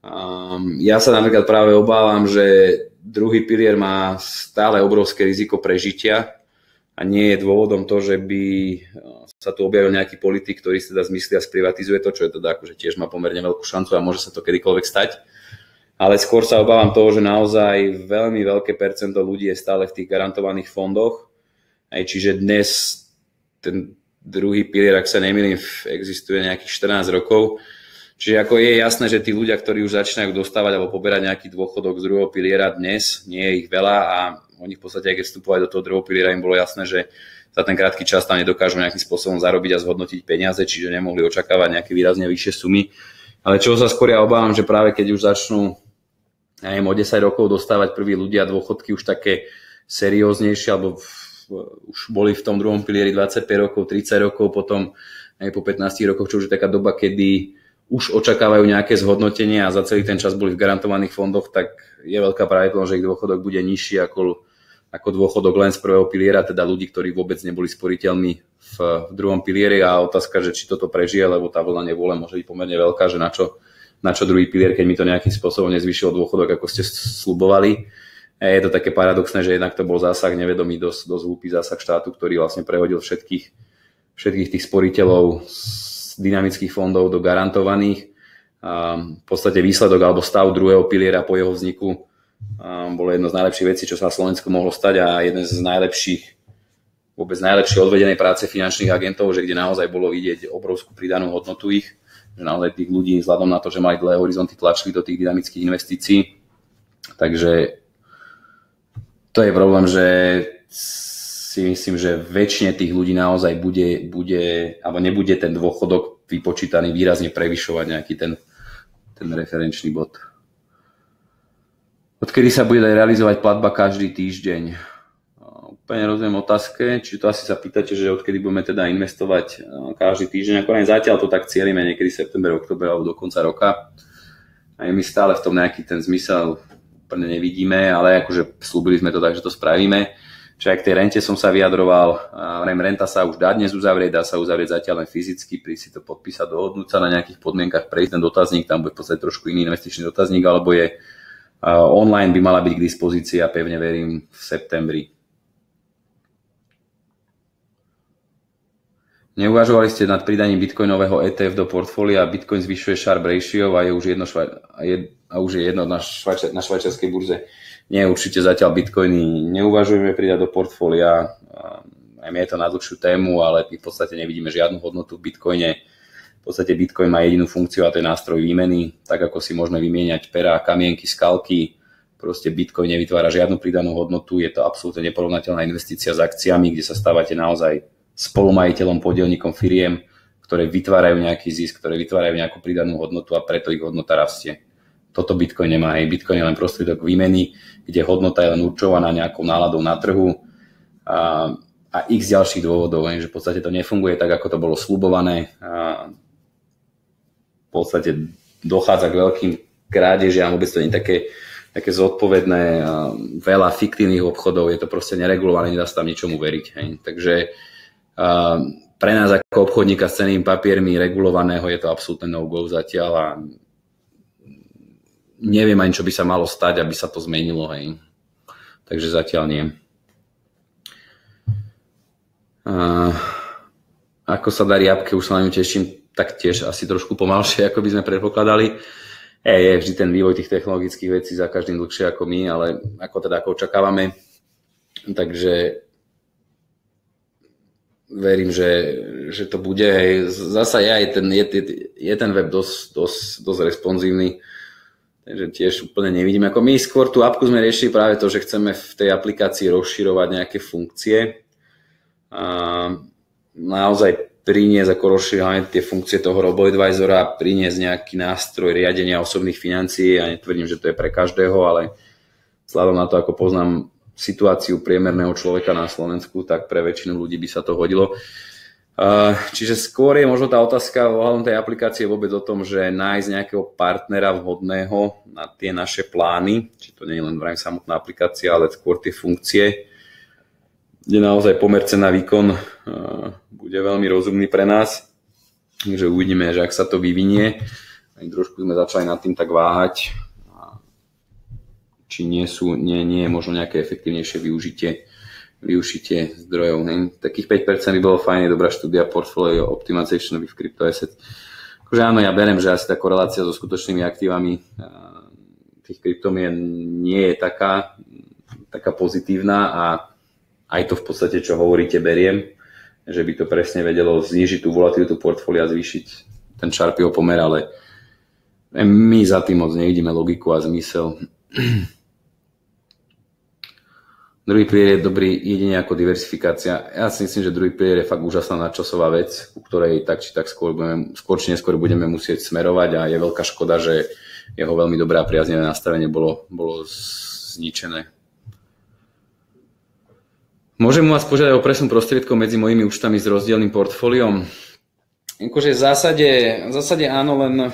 Speaker 1: Um, ja sa napríklad práve obávam, že druhý pilier má stále obrovské riziko prežitia a nie je dôvodom to, že by sa tu objavil nejaký politik, ktorý si teda zmyslí a sprivatizuje to, čo je teda akože tiež má pomerne veľkú šancu a môže sa to kedykoľvek stať. Ale skôr sa obávam toho, že naozaj veľmi veľké percento ľudí je stále v tých garantovaných fondoch. Aj čiže dnes ten druhý pilier, ak sa nemýlim, existuje nejakých štrnásť rokov. Čiže ako je jasné, že tí ľudia, ktorí už začínajú dostávať alebo poberať nejaký dôchodok z druhého piliera dnes, nie je ich veľa a oni v podstate, keď vstupovali do toho druhého piliera, im bolo jasné, že za ten krátky čas tam nedokážu nejakým spôsobom zarobiť a zhodnotiť peniaze, čiže nemohli očakávať nejaké výrazne vyššie sumy. Ale čo sa skôr ja obávam, že práve keď už začnú ja neviem, o desať rokov dostávať prví ľudia dôchodky už také serióznejšie, alebo v, už boli v tom druhom pilieri dvadsaťpäť rokov, tridsať rokov, potom aj po pätnástich rokoch, čo už je taká doba, kedy už očakávajú nejaké zhodnotenie a za celý ten čas boli v garantovaných fondoch, tak je veľká pravdepodobnosť, že ich dôchodok bude nižší ako, ako dôchodok len z prvého piliera, teda ľudí, ktorí vôbec neboli sporiteľmi v, v druhom pilieri a otázka, že či toto prežije, lebo tá vlna nevôle môže byť pomerne veľká, že na čo na čo druhý pilier, keď mi to nejakým spôsobom nezvyšilo dôchodok, ako ste slubovali. Je to také paradoxné, že jednak to bol zásah nevedomý, dosť, dosť hlúpy zásah štátu, ktorý vlastne prehodil všetkých, všetkých tých sporiteľov z dynamických fondov do garantovaných. A v podstate výsledok alebo stav druhého piliera po jeho vzniku bolo jedno z najlepších vecí, čo sa na Slovensku mohlo stať a jeden z najlepších, vôbec najlepšie odvedenej práce finančných agentov, že kde naozaj bolo vidieť obrovskú pridanú hodnotu ich, že naozaj tých ľudí vzhľadom na to, že mali dlhé horizonty, tlačili do tých dynamických investícií. Takže to je problém, že si myslím, že väčšine tých ľudí naozaj bude, bude alebo nebude ten dôchodok vypočítaný výrazne prevyšovať nejaký ten, ten referenčný bod. Odkedy sa bude realizovať platba každý týždeň? Úplne rozumiem otázke, čiže to asi sa pýtate, že odkedy budeme teda investovať každý týždeň. Ako aj zatiaľ to tak cielime niekedy september, október alebo do konca roka. A my stále v tom nejaký ten zmysel úplne nevidíme, ale akože slúbili sme to tak, že to spravíme. Čiže aj k tej rente som sa vyjadroval. Renta sa už dá dnes uzavrieť, dá sa uzavrieť zatiaľ len fyzicky, prísť si to podpísať, dohodnúť sa na nejakých podmienkach, prejsť ten dotazník, tam bude v podstate trošku iný investičný dotazník, alebo je online, by mala byť k dispozícii a pevne verím v septembri. Neuvažovali ste nad pridaním bitcoinového é té ef do portfólia, Bitcoin zvyšuje Sharpe ratio a je už jedno, švaj, a je, a už je jedno na, švajča, na švajčiarskej burze. Nie, určite zatiaľ bitcoiny neuvažujeme pridať do portfólia. Aj my je to na dlhšiu tému, ale my v podstate nevidíme žiadnu hodnotu v bitcoine. V podstate bitcoin má jedinú funkciu a to je nástroj výmeny. Tak ako si môžeme vymieňať perá, kamienky, skalky, proste bitcoin nevytvára žiadnu pridanú hodnotu. Je to absolútne neporovnateľná investícia s akciami, kde sa stávate naozaj spolumajiteľom, podielnikom firiem, ktoré vytvárajú nejaký zisk, ktoré vytvárajú nejakú pridanú hodnotu a preto ich hodnota rastie. Toto Bitcoin nemá. Hej. Bitcoin je len prostriedok výmeny, kde hodnota je len určovaná nejakou náladou na trhu a, a x ďalších dôvodov, hej, že v podstate to nefunguje tak, ako to bolo sľubované. A v podstate dochádza k veľkým krádežiam, vôbec to nie je také, také zodpovedné, veľa fiktívnych obchodov, je to proste neregulované, nedá sa tam ničomu veriť. Hej. Takže Uh, pre nás ako obchodníka s cennými papiermi regulovaného je to absolútne no-go zatiaľ a neviem ani, čo by sa malo stať, aby sa to zmenilo. Hej. Takže zatiaľ nie. Uh, ako sa darí apke, už sa na ňu teším, tak tiež asi trošku pomalšie, ako by sme predpokladali. Je, je vždy ten vývoj tých technologických vecí za každým dlhšie ako my, ale ako teda ako očakávame. Takže verím, že, že to bude. Zasa je, aj ten, je, je ten web dosť, dosť, dosť responsívny, takže tiež úplne nevidím. Ako my skôr tú appku sme riešili práve to, že chceme v tej aplikácii rozširovať nejaké funkcie a naozaj priniesť ako rozširovať tie funkcie toho RoboAdvisora, priniesť nejaký nástroj riadenia osobných financií. Ja netvrdím, že to je pre každého, ale vzhľadom na to, ako poznám situáciu priemerného človeka na Slovensku, tak pre väčšinu ľudí by sa to hodilo. Čiže skôr je možno tá otázka ohľadom tej aplikácie vôbec o tom, že nájsť nejakého partnera vhodného na tie naše plány, či to nie je len vraj samotná aplikácia, ale skôr tie funkcie, kde naozaj pomer cena výkon bude veľmi rozumný pre nás. Takže uvidíme, že ak sa to vyvinie, aj trošku sme začali nad tým tak váhať, či nie, sú, nie, nie je možno nejaké efektívnejšie využitie využitie zdrojov. Ne? Takých päť percent by bolo fajn, dobrá štúdia Portfolio Optimization v Crypto Assets. Akože áno, ja beriem, že asi tá korelácia so skutočnými aktívami tých kryptomien nie je taká, taká pozitívna a aj to v podstate, čo hovoríte, beriem, že by to presne vedelo znížiť tú volatilitu portfólia, zvýšiť ten Sharpeho pomer, ale my za tým moc nevidíme logiku a zmysel. Druhý pilier je dobrý jedine ako diversifikácia. Ja si myslím, že druhý pilier je fakt úžasná nadčasová vec, u ktorej tak či tak skôr, budeme, skôr či neskôr budeme musieť smerovať a je veľká škoda, že jeho veľmi dobré a priaznivé nastavenie bolo, bolo zničené. Môžem vás požiadať o presun prostriedkov medzi mojimi účtami s rozdielnym portfóliom? Akože v zásade, v zásade áno, len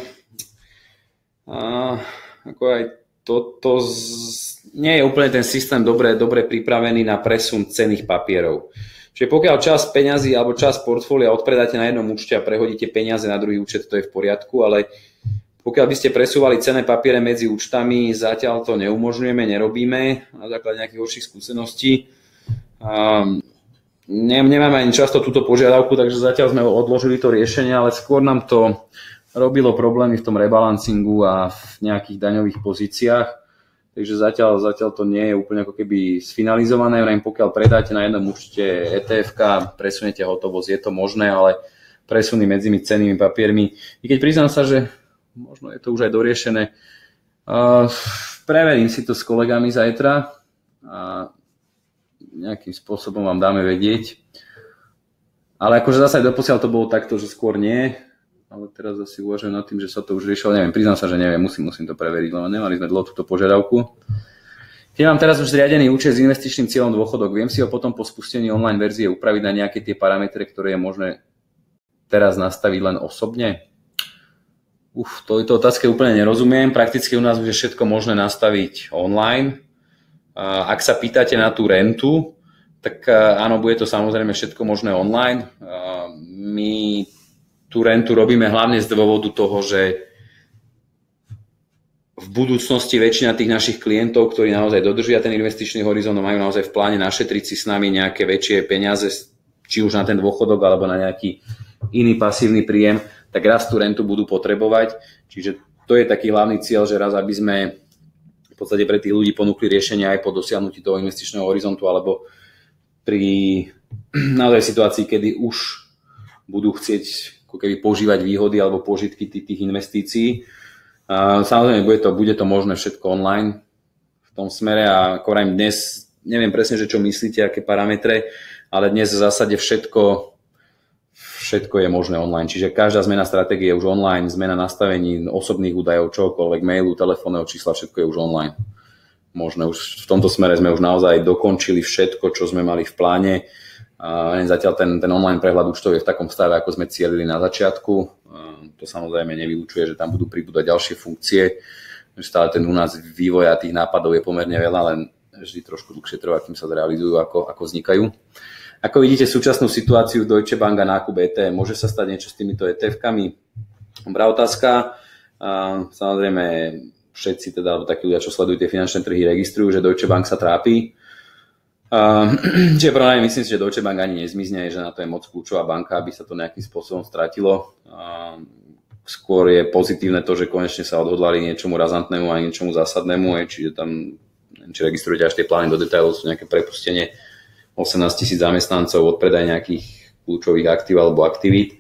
Speaker 1: a, ako aj toto z, nie je úplne ten systém dobre, dobre pripravený na presun cenných papierov. Čiže pokiaľ časť peňazí alebo časť portfólia odpredáte na jednom účte a prehodíte peniaze na druhý účet, to je v poriadku, ale pokiaľ by ste presúvali cenné papiere medzi účtami, zatiaľ to neumožňujeme, nerobíme na základe nejakých horších skúseností. Um, nemáme ani často túto požiadavku, takže zatiaľ sme odložili to riešenie, ale skôr nám to robilo problémy v tom rebalancingu a v nejakých daňových pozíciách. Takže zatiaľ, zatiaľ to nie je úplne ako keby sfinalizované. Pokiaľ predáte na jednom účte é té efka, presuniete hotovosť, je to možné, ale presuny medzi cennými papiermi. I keď priznám sa, že možno je to už aj doriešené. Uh, preverím si to s kolegami zajtra a nejakým spôsobom vám dáme vedieť. Ale akože zase doposiaľ to bolo takto, že skôr nie. Ale teraz asi uvažujem nad tým, že sa to už riešilo. Neviem, priznám sa, že neviem, musím, musím to preveriť, lebo nemali sme dlho túto požiadavku. Keď mám teraz už zriadený účet s investičným cieľom dôchodok, viem si ho potom po spustení online verzie upraviť na nejaké tie parametre, ktoré je možné teraz nastaviť len osobne? Uf, tejto otázke úplne nerozumiem. Prakticky u nás už je všetko možné nastaviť online. Ak sa pýtate na tú rentu, tak áno, bude to samozrejme všetko možné online. My tú rentu robíme hlavne z dôvodu toho, že v budúcnosti väčšina tých našich klientov, ktorí naozaj dodržia ten investičný horizont, majú naozaj v pláne našetriť si s nami nejaké väčšie peniaze, či už na ten dôchodok alebo na nejaký iný pasívny príjem, tak raz tú rentu budú potrebovať. Čiže to je taký hlavný cieľ, že raz aby sme v podstate pre tých ľudí ponúkli riešenia aj po dosiahnutí toho investičného horizontu alebo pri naozaj situácii, kedy už budú chcieť ako keby požívať výhody alebo požitky tých, tých investícií. A samozrejme, bude to, bude to možné všetko online v tom smere a ako vrajím dnes, neviem presne, že čo myslíte, aké parametre, ale dnes v zásade všetko, všetko je možné online. Čiže každá zmena stratégie je už online, zmena nastavení osobných údajov, čokoľvek, mailu, telefónneho čísla, všetko je už online. Možné už v tomto smere sme už naozaj dokončili všetko, čo sme mali v pláne. A zatiaľ ten, ten online prehľad účtov je v takom stave, ako sme cielili na začiatku. To samozrejme nevylučuje, že tam budú pribúdať ďalšie funkcie. Stále ten u nás vývoja tých nápadov je pomerne veľa, len vždy trošku dlhšie trvá, kým sa zrealizujú, ako, ako vznikajú. Ako vidíte súčasnú situáciu v Deutsche Bank a nákup é té, môže sa stať niečo s týmito é té efkami? Dobrá otázka. Samozrejme všetci, teda, alebo takí ľudia, čo sledujú tie finančné trhy, registrujú, že Deutsche Bank sa trápi. Uh, čiže prvná myslím si, že Deutsche Bank ani nezmizne, že na to je moc kľúčová banka, aby sa to nejakým spôsobom stratilo. Uh, skôr je pozitívne to, že konečne sa odhodlali niečomu razantnému a niečomu zásadnému, aj, čiže tam, či registrujete až tie plány do detailov, sú nejaké prepustenie osemnásť tisíc zamestnancov, odpredaj nejakých kľúčových aktív alebo aktivít.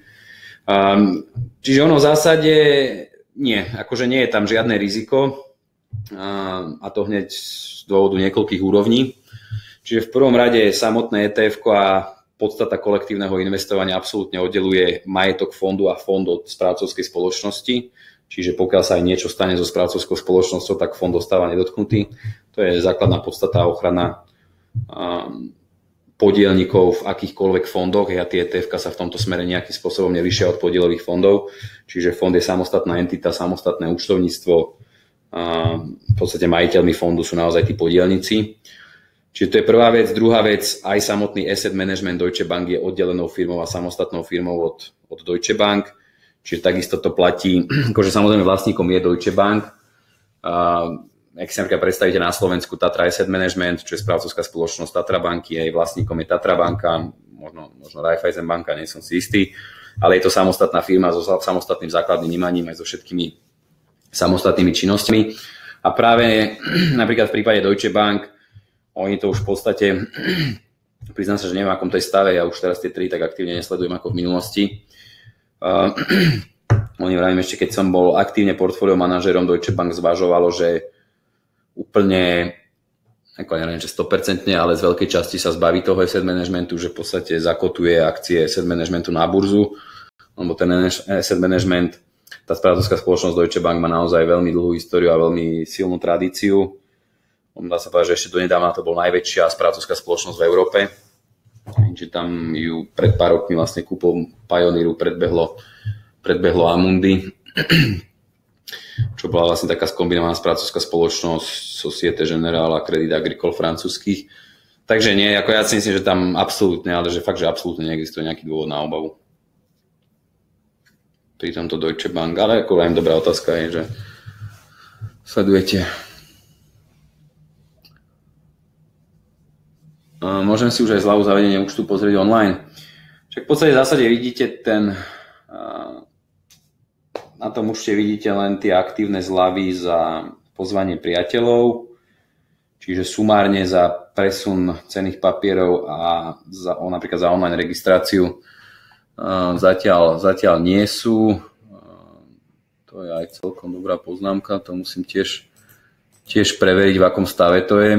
Speaker 1: Um, čiže ono v zásade nie, akože nie je tam žiadne riziko uh, a to hneď z dôvodu niekoľkých úrovní. Čiže v prvom rade samotné é té efko a podstata kolektívneho investovania absolútne oddeluje majetok fondu a fond od správcovskej spoločnosti. Čiže pokiaľ sa aj niečo stane so správcovskou spoločnosťou, tak fond ostáva nedotknutý. To je základná podstata a ochrana. podielnikov v akýchkoľvek fondoch. A tie é té efka sa v tomto smere nejakým spôsobom nelíšia od podielových fondov. Čiže fond je samostatná entita, samostatné účtovníctvo. A v podstate majiteľmi fondu sú naozaj tí podielnici. Čiže to je prvá vec. Druhá vec, aj samotný asset management Deutsche Bank je oddelenou firmou a samostatnou firmou od, od Deutsche Bank. Čiže takisto to platí, akože samozrejme vlastníkom je Deutsche Bank. A, ak si napríklad predstavíte na Slovensku Tatra Asset Management, čo je správcovská spoločnosť Tatra banky, aj vlastníkom je Tatra banka, možno, možno Raiffeisen banka, nie som si istý, ale je to samostatná firma so samostatným základným imaním aj so všetkými samostatnými činnosťami. A práve napríklad v prípade Deutsche Bank oni to už v podstate, priznám sa, že neviem, akom to je stave, ja už teraz tie tri tak aktívne nesledujem ako v minulosti. Uh, oni vravím, ešte keď som bol aktívne portfólio manažérom, Deutsche Bank zvažovalo, že úplne, ako neviem, že sto percent, ale z veľkej časti sa zbaví toho asset managementu, že v podstate zakotuje akcie asset managementu na burzu, lebo ten asset management, tá správcovská spoločnosť Deutsche Bank má naozaj veľmi dlhú históriu a veľmi silnú tradíciu. Dá sa povedať, že ešte donedávna to bol najväčšia správcovská spoločnosť v Európe. Čiže tam ju pred pár rokmi vlastne kúpou Pioneeru predbehlo, predbehlo Amundi, čo bola vlastne taká skombinovaná správcovská spoločnosť Societe Generale a Crédit Agricole francúzskych. Takže nie, ako ja si myslím, že tam absolútne, ale že fakt, že absolútne neexistuje nejaký dôvod na obavu. Pri tomto Deutsche Bank, ale ako aj dobrá otázka je, že sledujete. Môžem si už aj zľavu zavedenie účtu pozrieť online. Však v podstate v zásade vidíte ten, na tom účte vidíte len tie aktívne zľavy za pozvanie priateľov, čiže sumárne za presun cenných papierov a za, napríklad za online registráciu zatiaľ, zatiaľ nie sú. To je aj celkom dobrá poznámka, to musím tiež, tiež preveriť, v akom stave to je.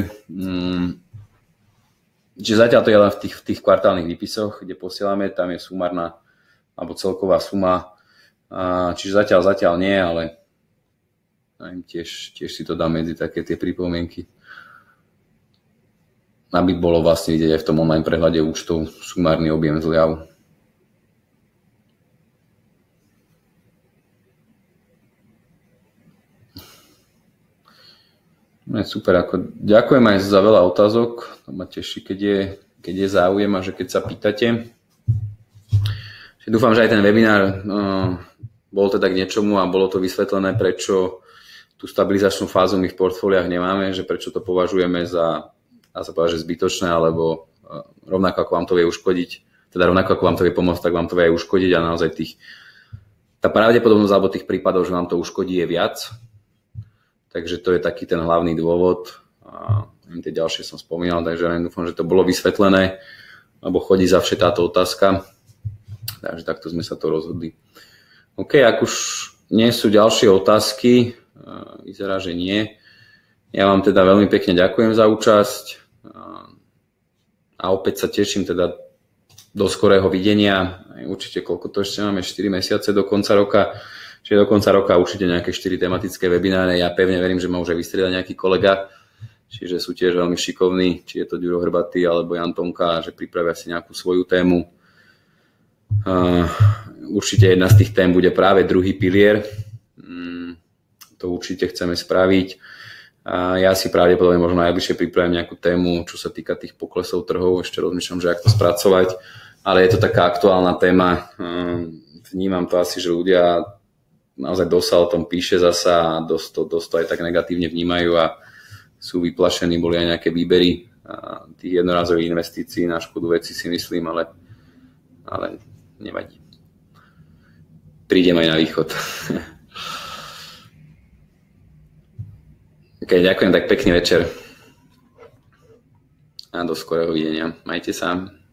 Speaker 1: Čiže zatiaľ to je len v tých, v tých kvartálnych výpisoch, kde posielame, tam je sumárna alebo celková suma. Čiže zatiaľ, zatiaľ nie, ale tiež, tiež si to dám medzi také tie pripomienky. Aby bolo vlastne vidieť aj v tom online prehľade účtov sumárny objem zľav. Super, ako ďakujem aj za veľa otázok, to ma teší, keď je, keď je záujem a že keď sa pýtate. Dúfam, že aj ten webinár no, bol teda k niečomu a bolo to vysvetlené, prečo tú stabilizačnú fázu my v portfóliách nemáme, že prečo to považujeme za, dá sa povedať, že zbytočné, alebo rovnako ako vám to vie uškodiť, teda rovnako ako vám to vie pomôcť, tak vám to vie aj uškodiť a naozaj tých, tá pravdepodobnosť alebo tých prípadov, že vám to uškodí, je viac. Takže to je taký ten hlavný dôvod. A tie ďalšie som spomínal, takže ja dúfam, že to bolo vysvetlené, lebo chodí zavše táto otázka. Takže takto sme sa to rozhodli. OK, ak už nie sú ďalšie otázky, vyzerá, že nie. Ja vám teda veľmi pekne ďakujem za účasť a opäť sa teším teda do skorého videnia. Určite koľko to ešte máme, štyri mesiace do konca roka. Čiže do konca roka určite nejaké štyri tematické webináre. Ja pevne verím, že ma už aj vystrieda nejaký kolega, čiže sú tiež veľmi šikovní, či je to Ďuro Hrbatý alebo Jan Tomka, že pripravia si nejakú svoju tému. Uh, určite jedna z tých tém bude práve druhý pilier. Um, to určite chceme spraviť. Uh, ja si pravdepodobne možno najbližšie pripravím nejakú tému, čo sa týka tých poklesov trhov. Ešte rozmýšľam, že ako to spracovať. Ale je to taká aktuálna téma. Uh, vnímam to asi, že ľudia naozaj dosť sa o tom píše zasa a dosť to, dosť to aj tak negatívne vnímajú a sú vyplašení, boli aj nejaké výbery tých jednorázových investícií na škodu veci, si myslím, ale, ale nevadí. Prídem aj na východ. OK, ďakujem, tak pekný večer a do skorého videnia. Majte sa.